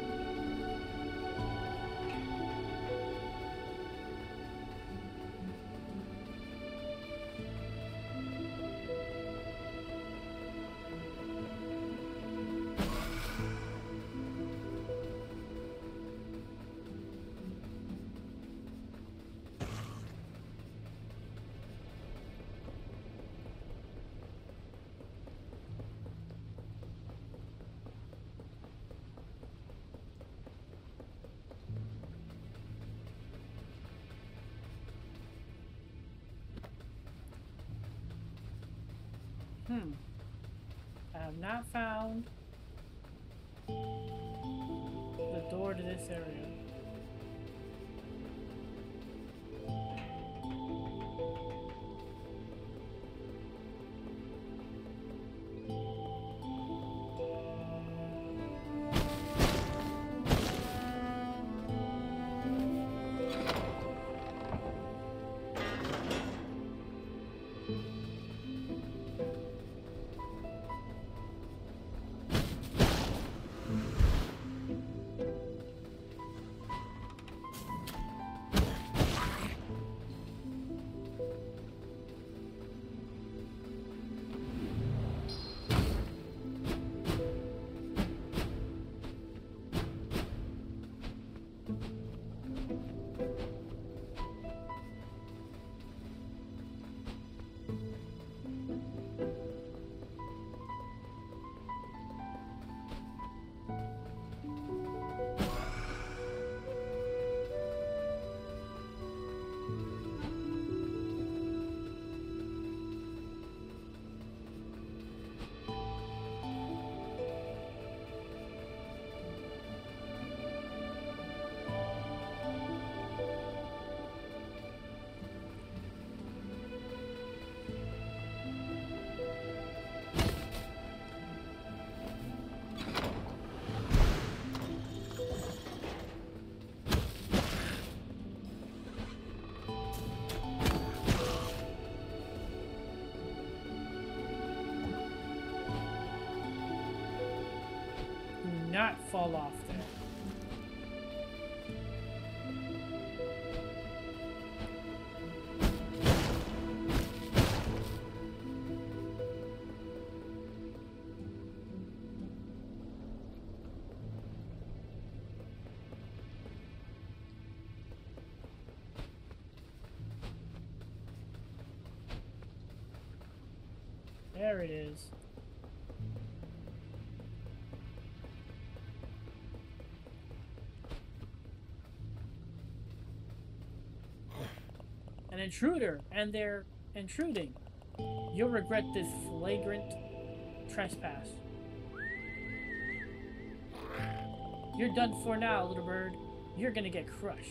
Speaker 1: I have not found the door to this area. Not fall off there. There it is. An intruder, and they're intruding. You'll regret this flagrant trespass. You're done for now, little bird. You're gonna get crushed.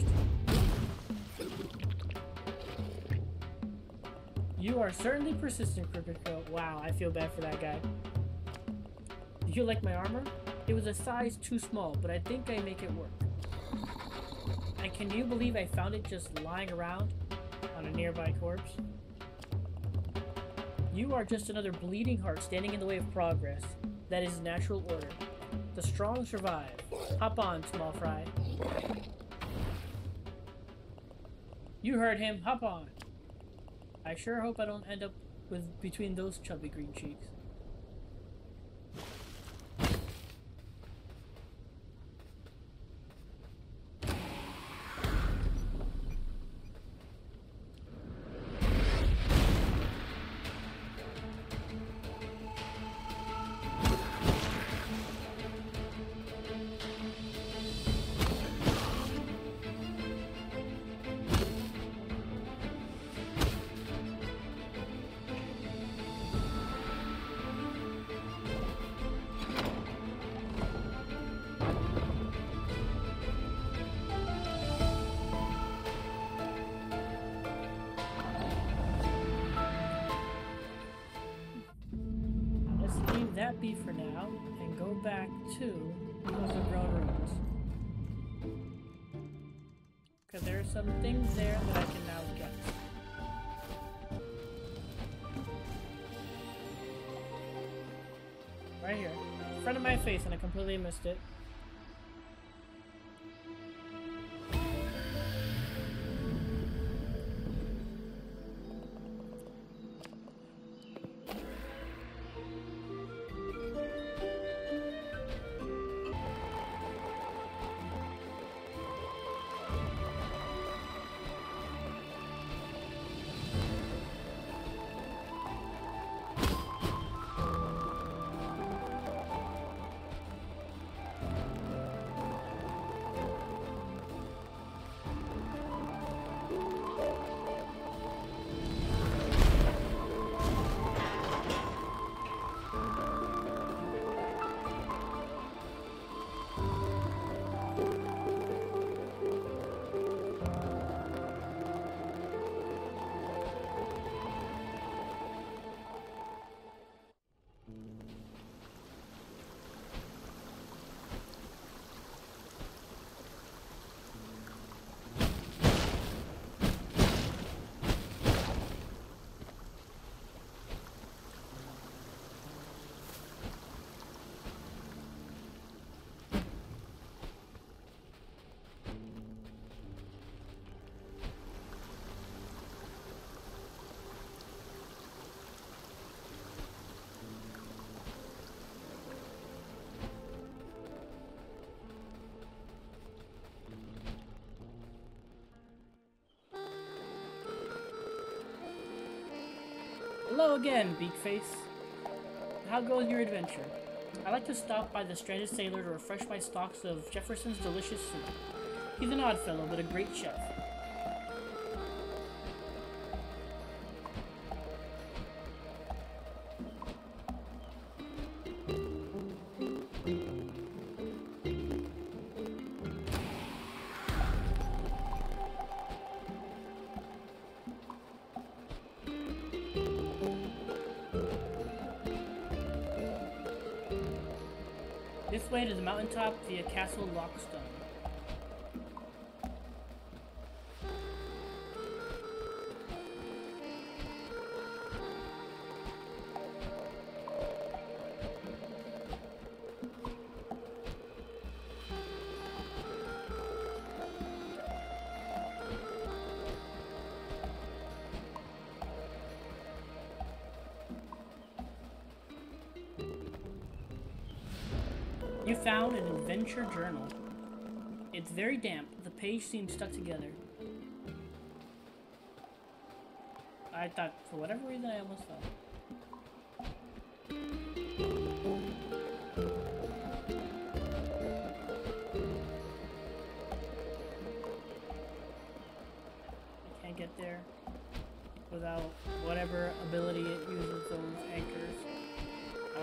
Speaker 1: You are certainly persistent, Crooked Crow. Wow, I feel bad for that guy. Do you like my armor? It was a size too small, but I think I make it work. And can you believe I found it just lying around on a nearby corpse? You are just another bleeding heart standing in the way of progress. That is natural order. The strong survive. Hop on, small fry. You heard him. Hop on. I sure hope I don't end up with between those chubby green cheeks. That be for now, and go back to those overgrown ruins. Because there are some things there that I can now get. Right here. In front of my face, and I completely missed it. Hello again, Beakface. How goes your adventure? I like to stop by the Stranded Sailor to refresh my stocks of Jefferson's delicious soup. He's an odd fellow, but a great chef. This way to the mountaintop via Castle Lockstone. You found an adventure journal. It's very damp. The page seems stuck together. I thought, for whatever reason, I almost fell.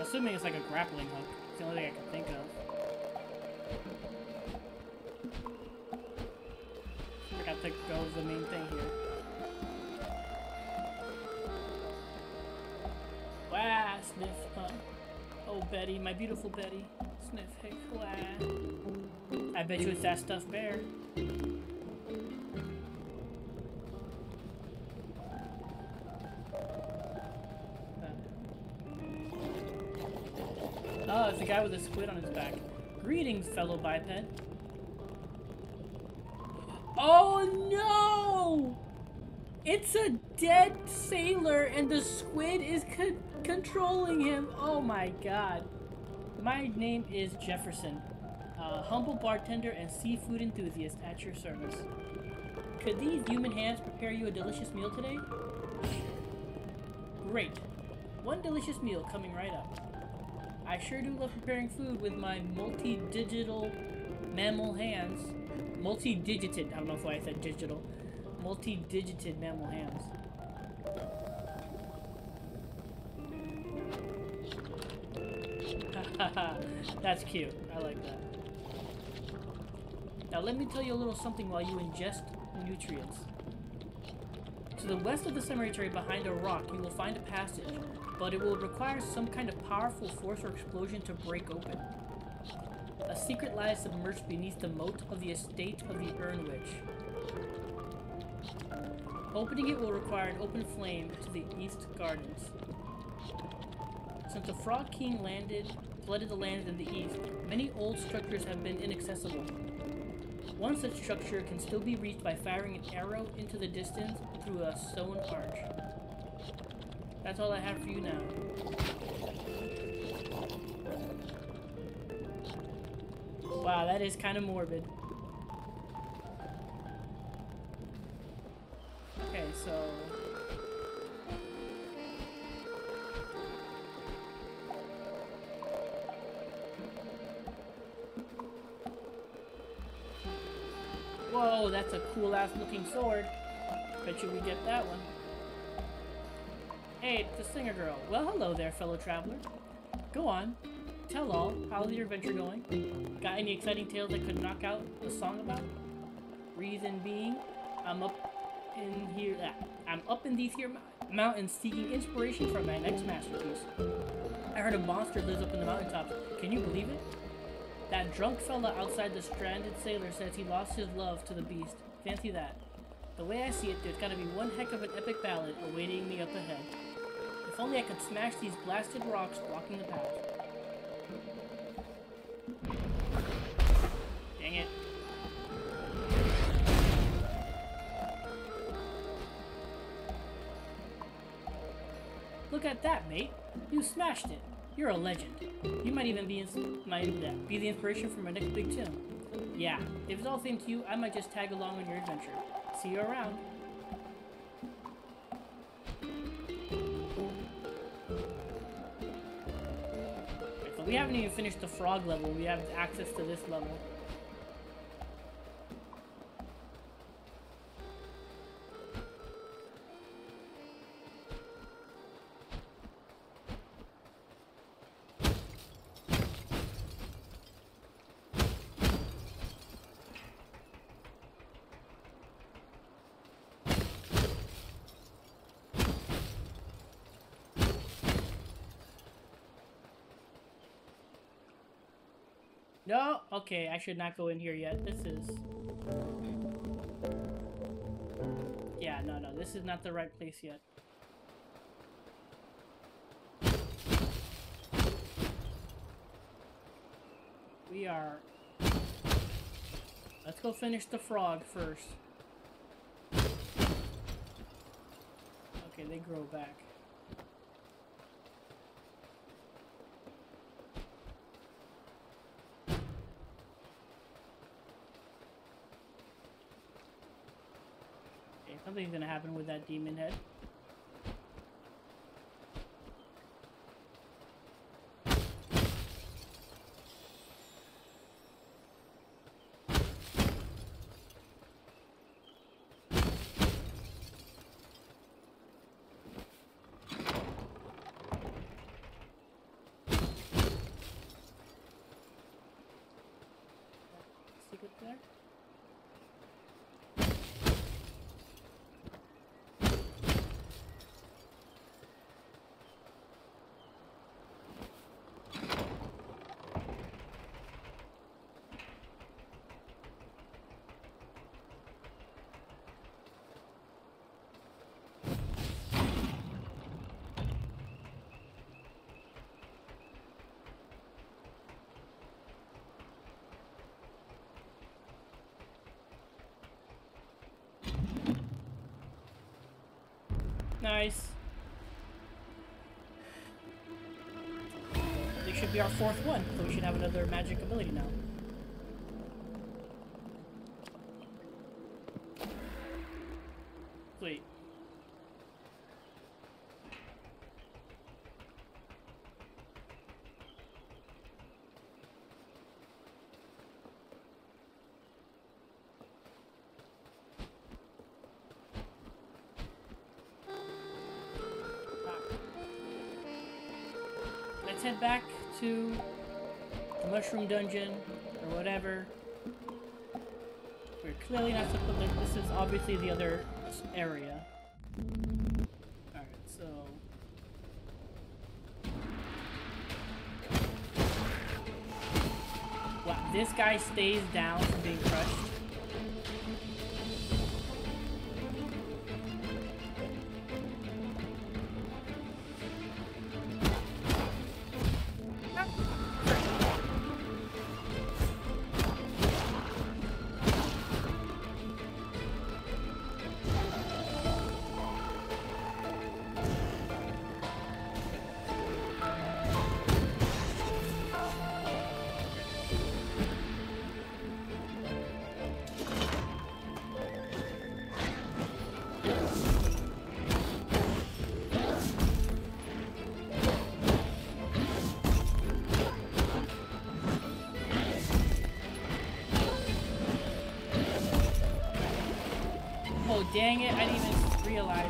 Speaker 1: assuming it's like a grappling hook. It's the only thing I can think of. Forgot to go with the main thing here. Wah, sniff, huh? Oh, Betty, my beautiful Betty. Sniff, hick, wah. I bet you it's that stuffed bear. Oh, it's the guy with the squid on his back. Greetings, fellow biped. Oh no! It's a dead sailor and the squid is controlling him. Oh my god. My name is Jefferson, a humble bartender and seafood enthusiast at your service. Could these human hands prepare you a delicious meal today? Great. One delicious meal coming right up. I sure do love preparing food with my multi-digital mammal hands. Multi-digited, I don't know why I said digital. Multi-digited mammal hands. That's cute. I like that. Now let me tell you a little something while you ingest nutrients. To the west of the cemetery behind a rock, you will find a passage, but it will require some kind of powerful force or explosion to break open. A secret lies submerged beneath the moat of the estate of the Urn Witch. Opening it will require an open flame to the East Gardens. Since the Frog King flooded the lands in the east, many old structures have been inaccessible. One such structure can still be reached by firing an arrow into the distance through a stone arch. That's all I have for you now. Wow, that is kind of morbid. Okay, so... Whoa, that's a cool-ass looking sword. Bet you we get that one. Hey, it's the singer girl. Well, hello there, fellow traveler. Go on. Tell all. How's your adventure going? Got any exciting tales I could knock out a song about? Reason being, I'm up in these here mountains seeking inspiration for my next masterpiece. I heard a monster lives up in the mountaintops. Can you believe it? That drunk fella outside the stranded sailor says he lost his love to the beast. Fancy that. The way I see it, there's gotta be one heck of an epic ballad awaiting me up ahead. If only I could smash these blasted rocks blocking the path. Dang it. Look at that, mate. You smashed it. You're a legend. You might even be the inspiration for my next big tune. Yeah, if it's all the same to you, I might just tag along on your adventure. See you around. So we haven't even finished the frog level. We have access to this level. No? Okay, I should not go in here yet. This is... Yeah, no, this is not the right place yet. We are... Let's go finish the frog first. Okay, they grow back. Something's gonna happen with that demon head. Nice. This should be our 4th one, so we should have another magic ability now. Sweet. Let's head back to the mushroom dungeon or whatever. We're clearly not supposed to. This is obviously the other area. Alright, so. Wow, this guy stays down from being crushed. Oh, dang it, I didn't even realize.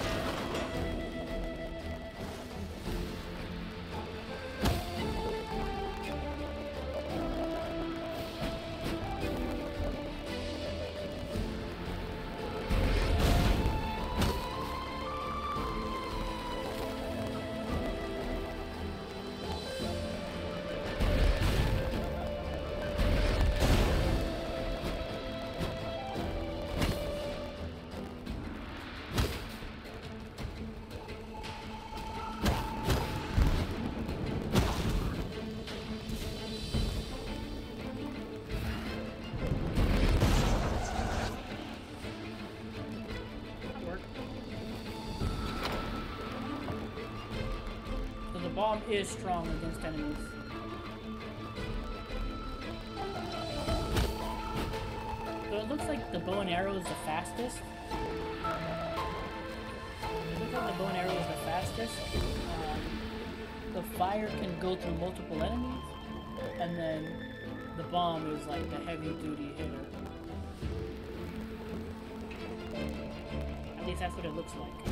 Speaker 1: Bomb is strong against enemies. So it looks like the bow and arrow is the fastest. It looks like the bow and arrow is the fastest. The fire can go through multiple enemies, and then the bomb is like the heavy-duty hitter. At least that's what it looks like.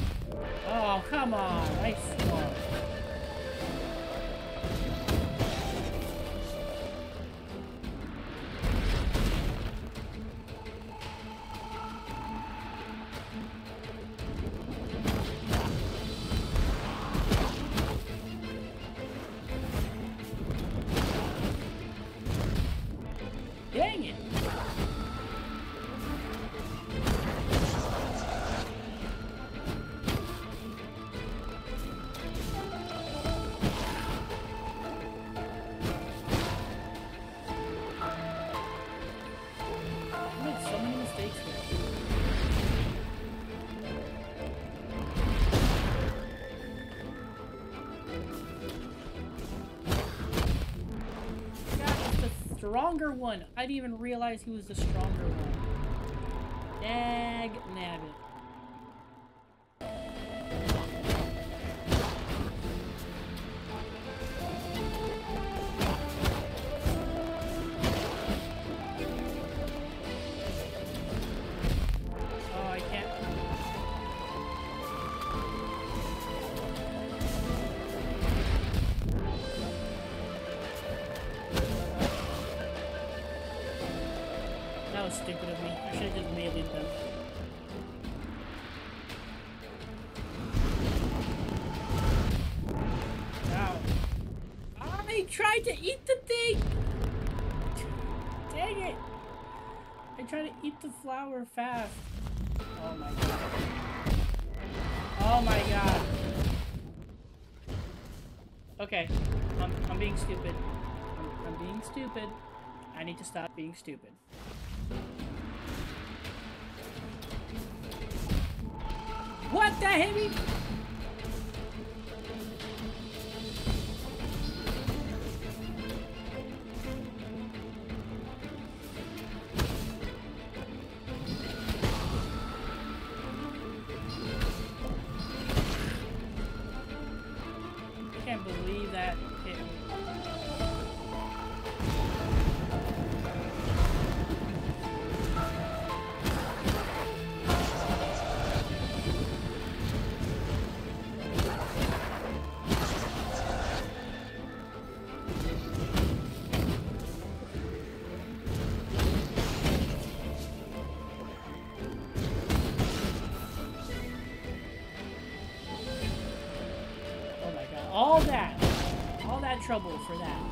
Speaker 1: Come on, nice one. stronger one. I didn't even realize he was the stronger one. Dag nabbit. Stupid of me. I should have just melee them. Ow. I tried to eat the thing! Dang it! I tried to eat the flower fast. Oh my god. Oh my god. Okay. I'm being stupid. I'm being stupid. I need to stop being stupid. What the heavy? I can't believe that hit me. All that trouble for that.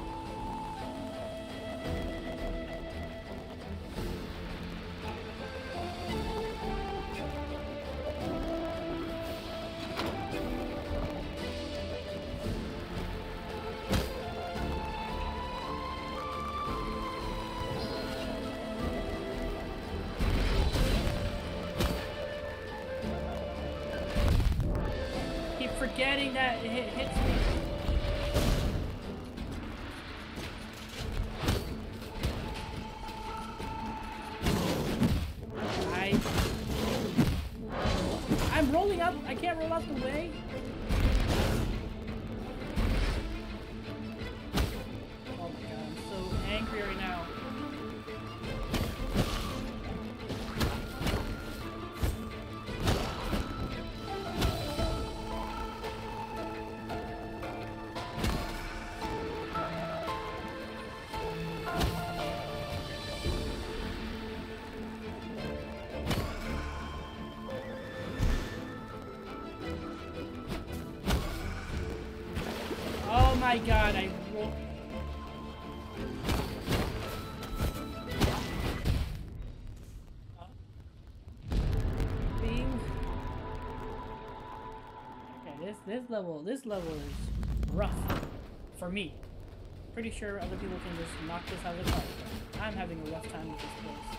Speaker 1: Keep forgetting that it hits me. I'm rolling up. I can't roll out the way. Oh my god, I'm so angry right now. Oh my god, I rolled. Being. Okay, this level is rough for me. Pretty sure other people can just knock this out of the park. I'm having a rough time with this place.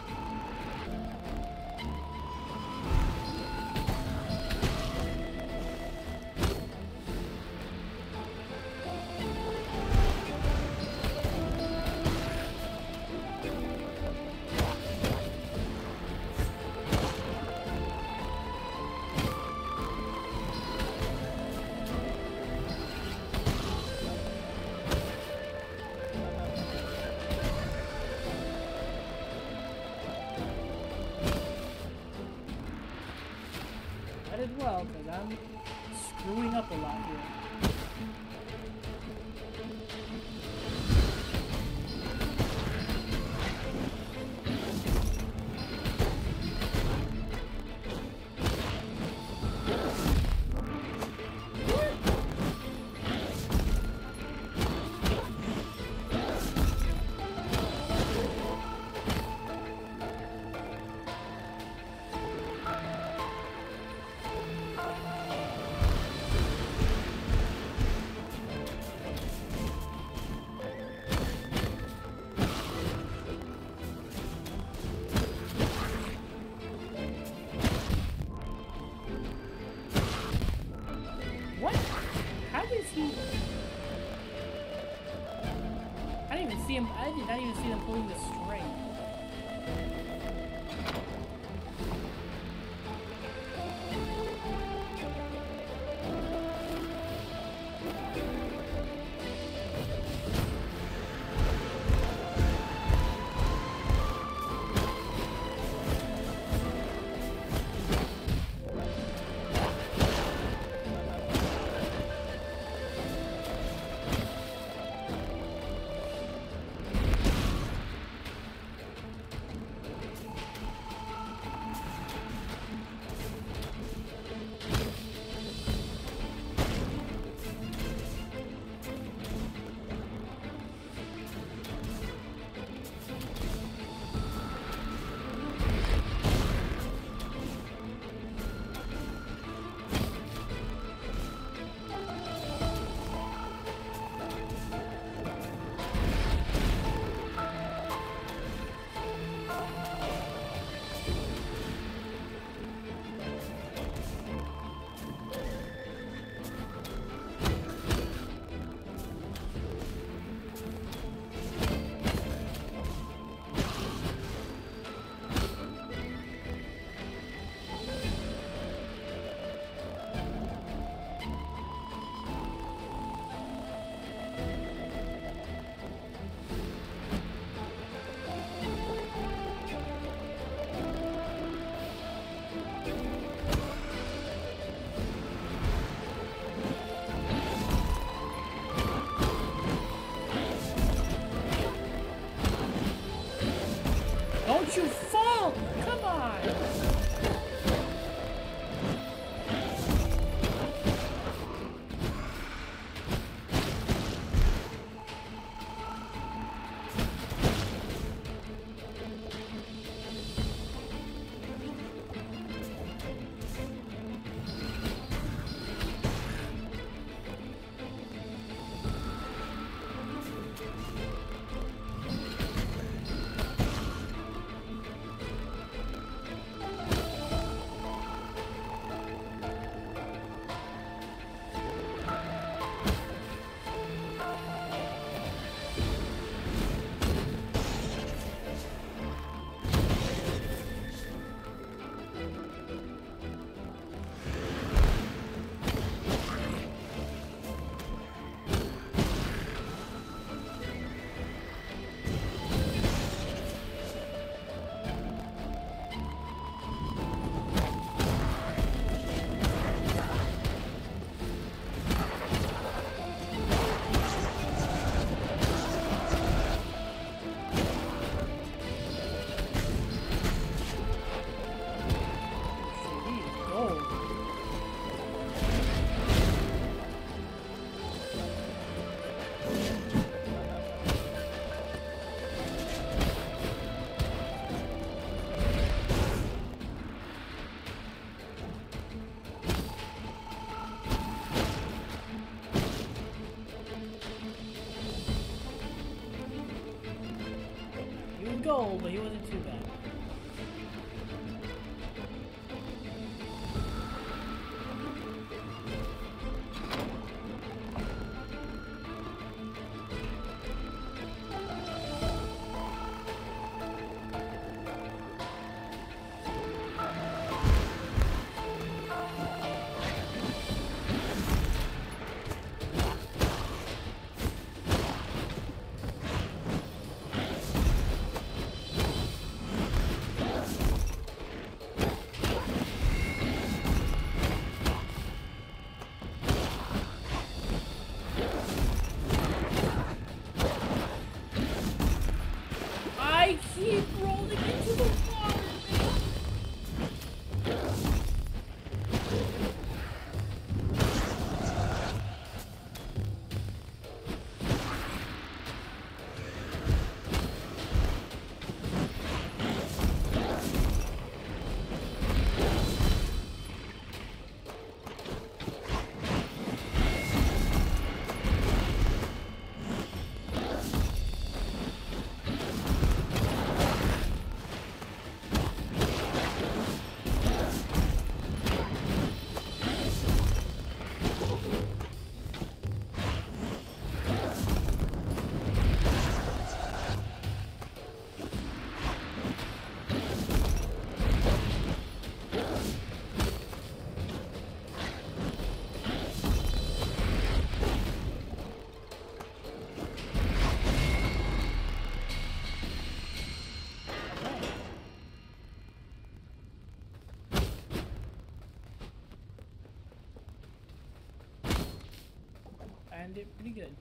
Speaker 1: As well, because I'm screwing up a lot here. I did not even see them pulling the string. Don't you fall! Come on! Gold, but he wasn't too bad. timed it pretty good.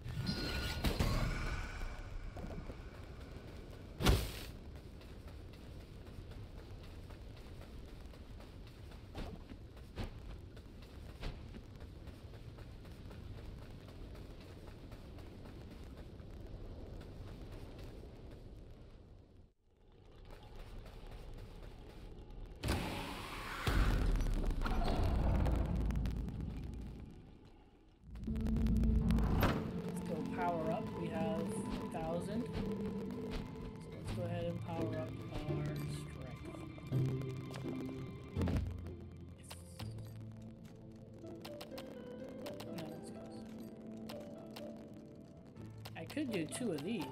Speaker 1: Power up, we have 1,000. So let's go ahead and power up our strength. No, that's close. I could do 2 of these.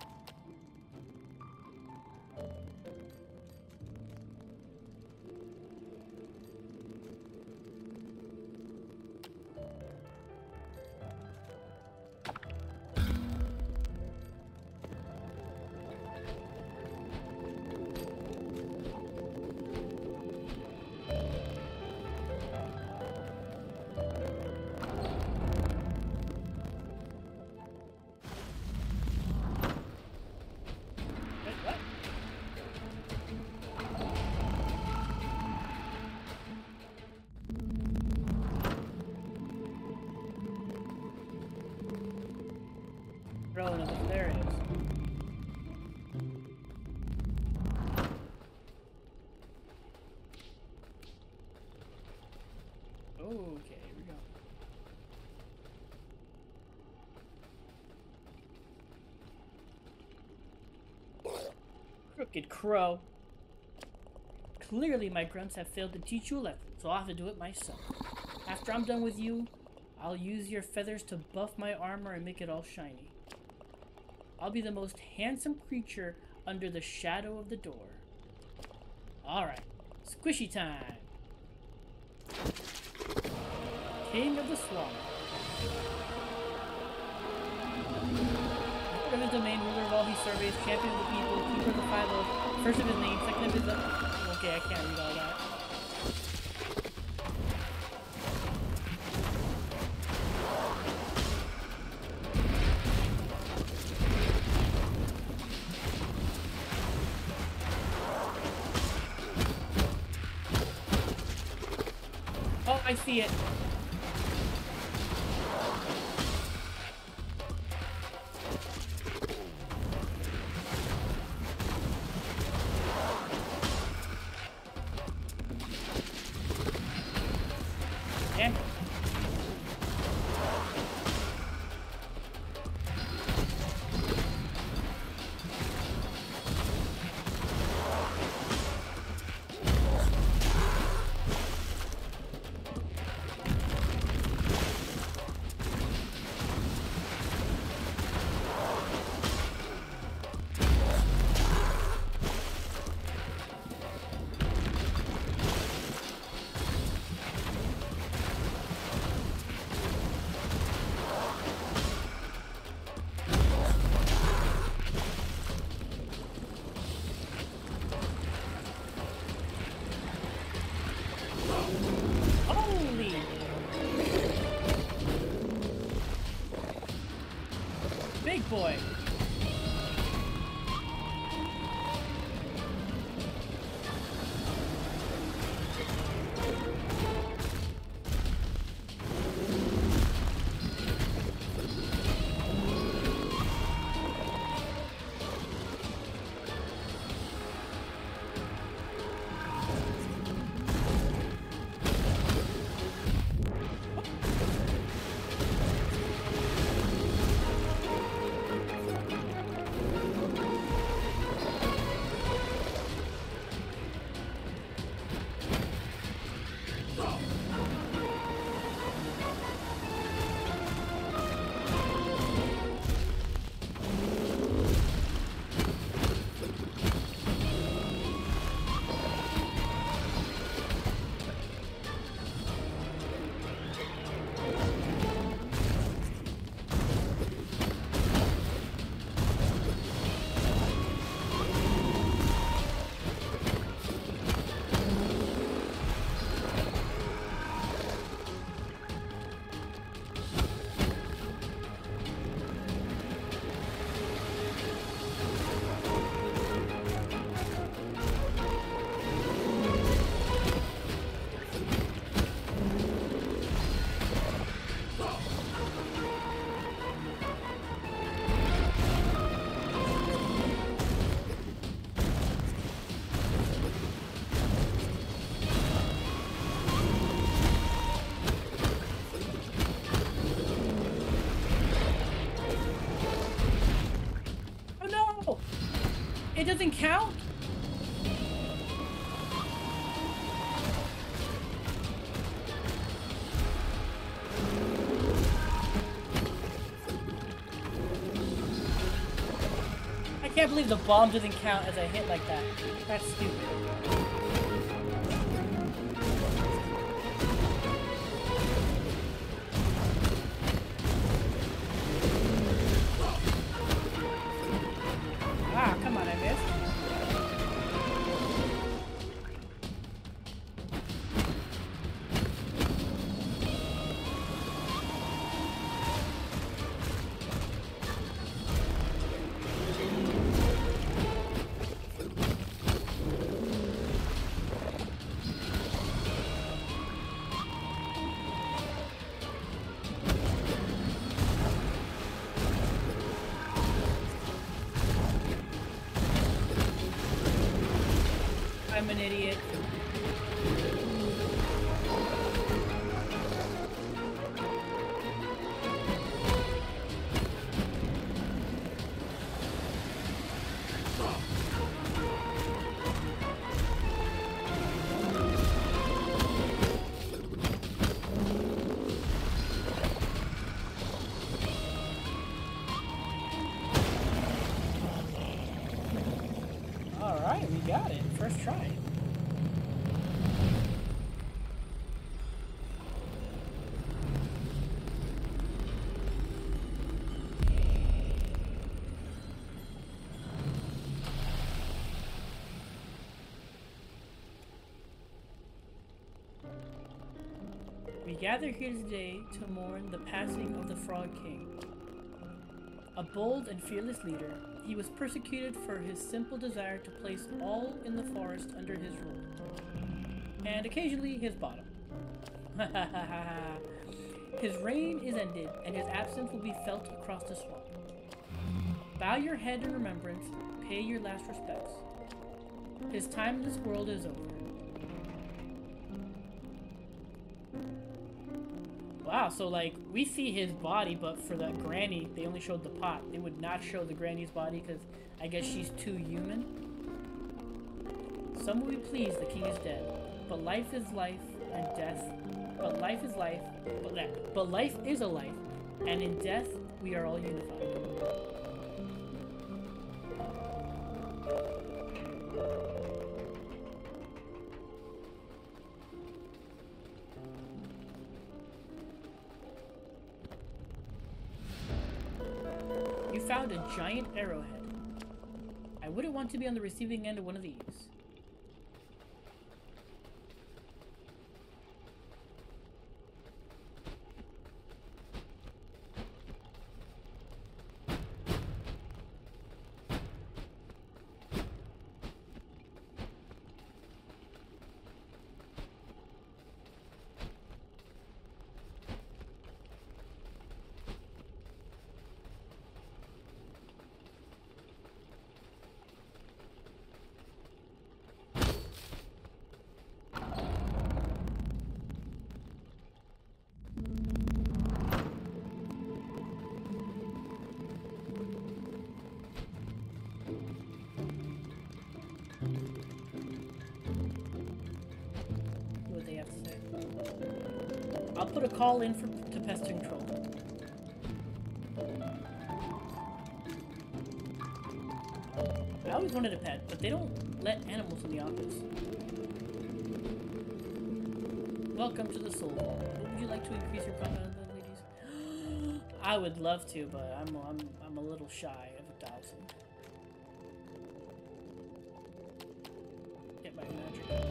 Speaker 1: Relative, there it is. Okay, here we go. Crooked Crow. Clearly my grunts have failed to teach you a lesson, so I'll have to do it myself. After I'm done with you, I'll use your feathers to buff my armor and make it all shiny. I'll be the most handsome creature under the shadow of the door. Alright, squishy time. King of the Swamp. Lord of the domain, ruler of all he surveys, champion of the people, keeper of the 5 oaths, first of his name, second of his... Okay, I can't read all that. Oh, I see it. Damn. It doesn't count? I can't believe the bomb doesn't count as I hit like that. That's stupid. Ah, come on, I missed. I'm an idiot. Alright, we got it. First try. We gather here today to mourn the passing of the Frog King. A bold and fearless leader, he was persecuted for his simple desire to place all in the forest under his rule, and occasionally his bottom. His reign is ended, and his absence will be felt across the swamp. Bow your head in remembrance, pay your last respects. His time in this world is over. Wow, so like, we see his body, but for the granny, they only showed the pot. They would not show the granny's body because I guess she's too human. Some will be pleased the king is dead, but life is life and death. But life is life, but life is a life, and in death we are all unified. You found a giant arrowhead. I wouldn't want to be on the receiving end of one of these. What they have to say. I'll put a call in to pest control. I always wanted a pet, but they don't let animals in the office. Welcome to the Soul Vault. Would you like to increase your combat abilities? I would love to, but I'm a little shy of 1,000. Get my magic.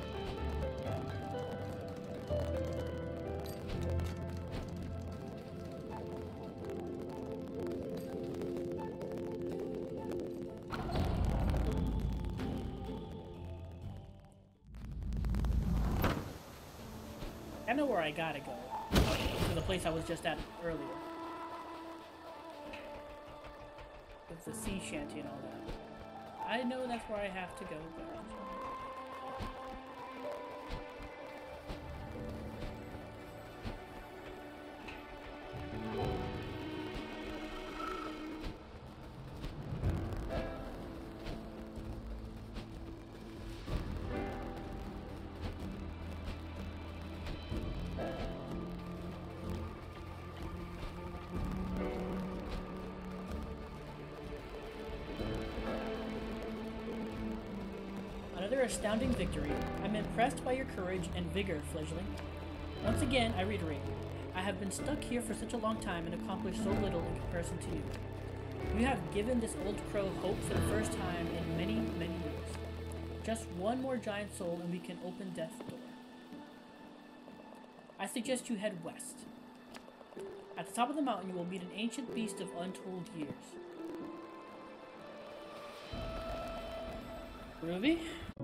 Speaker 1: I know where I gotta go. To the place I was just at earlier. With the sea shanty and all that. I know that's where I have to go, but... Another astounding victory. I'm impressed by your courage and vigor, fledgling. Once again, I reiterate, I have been stuck here for such a long time and accomplished so little in comparison to you. You have given this old crow hope for the first time in many, many years. Just one more giant soul and we can open Death's door. I suggest you head west. At the top of the mountain, you will meet an ancient beast of untold years. Ruby?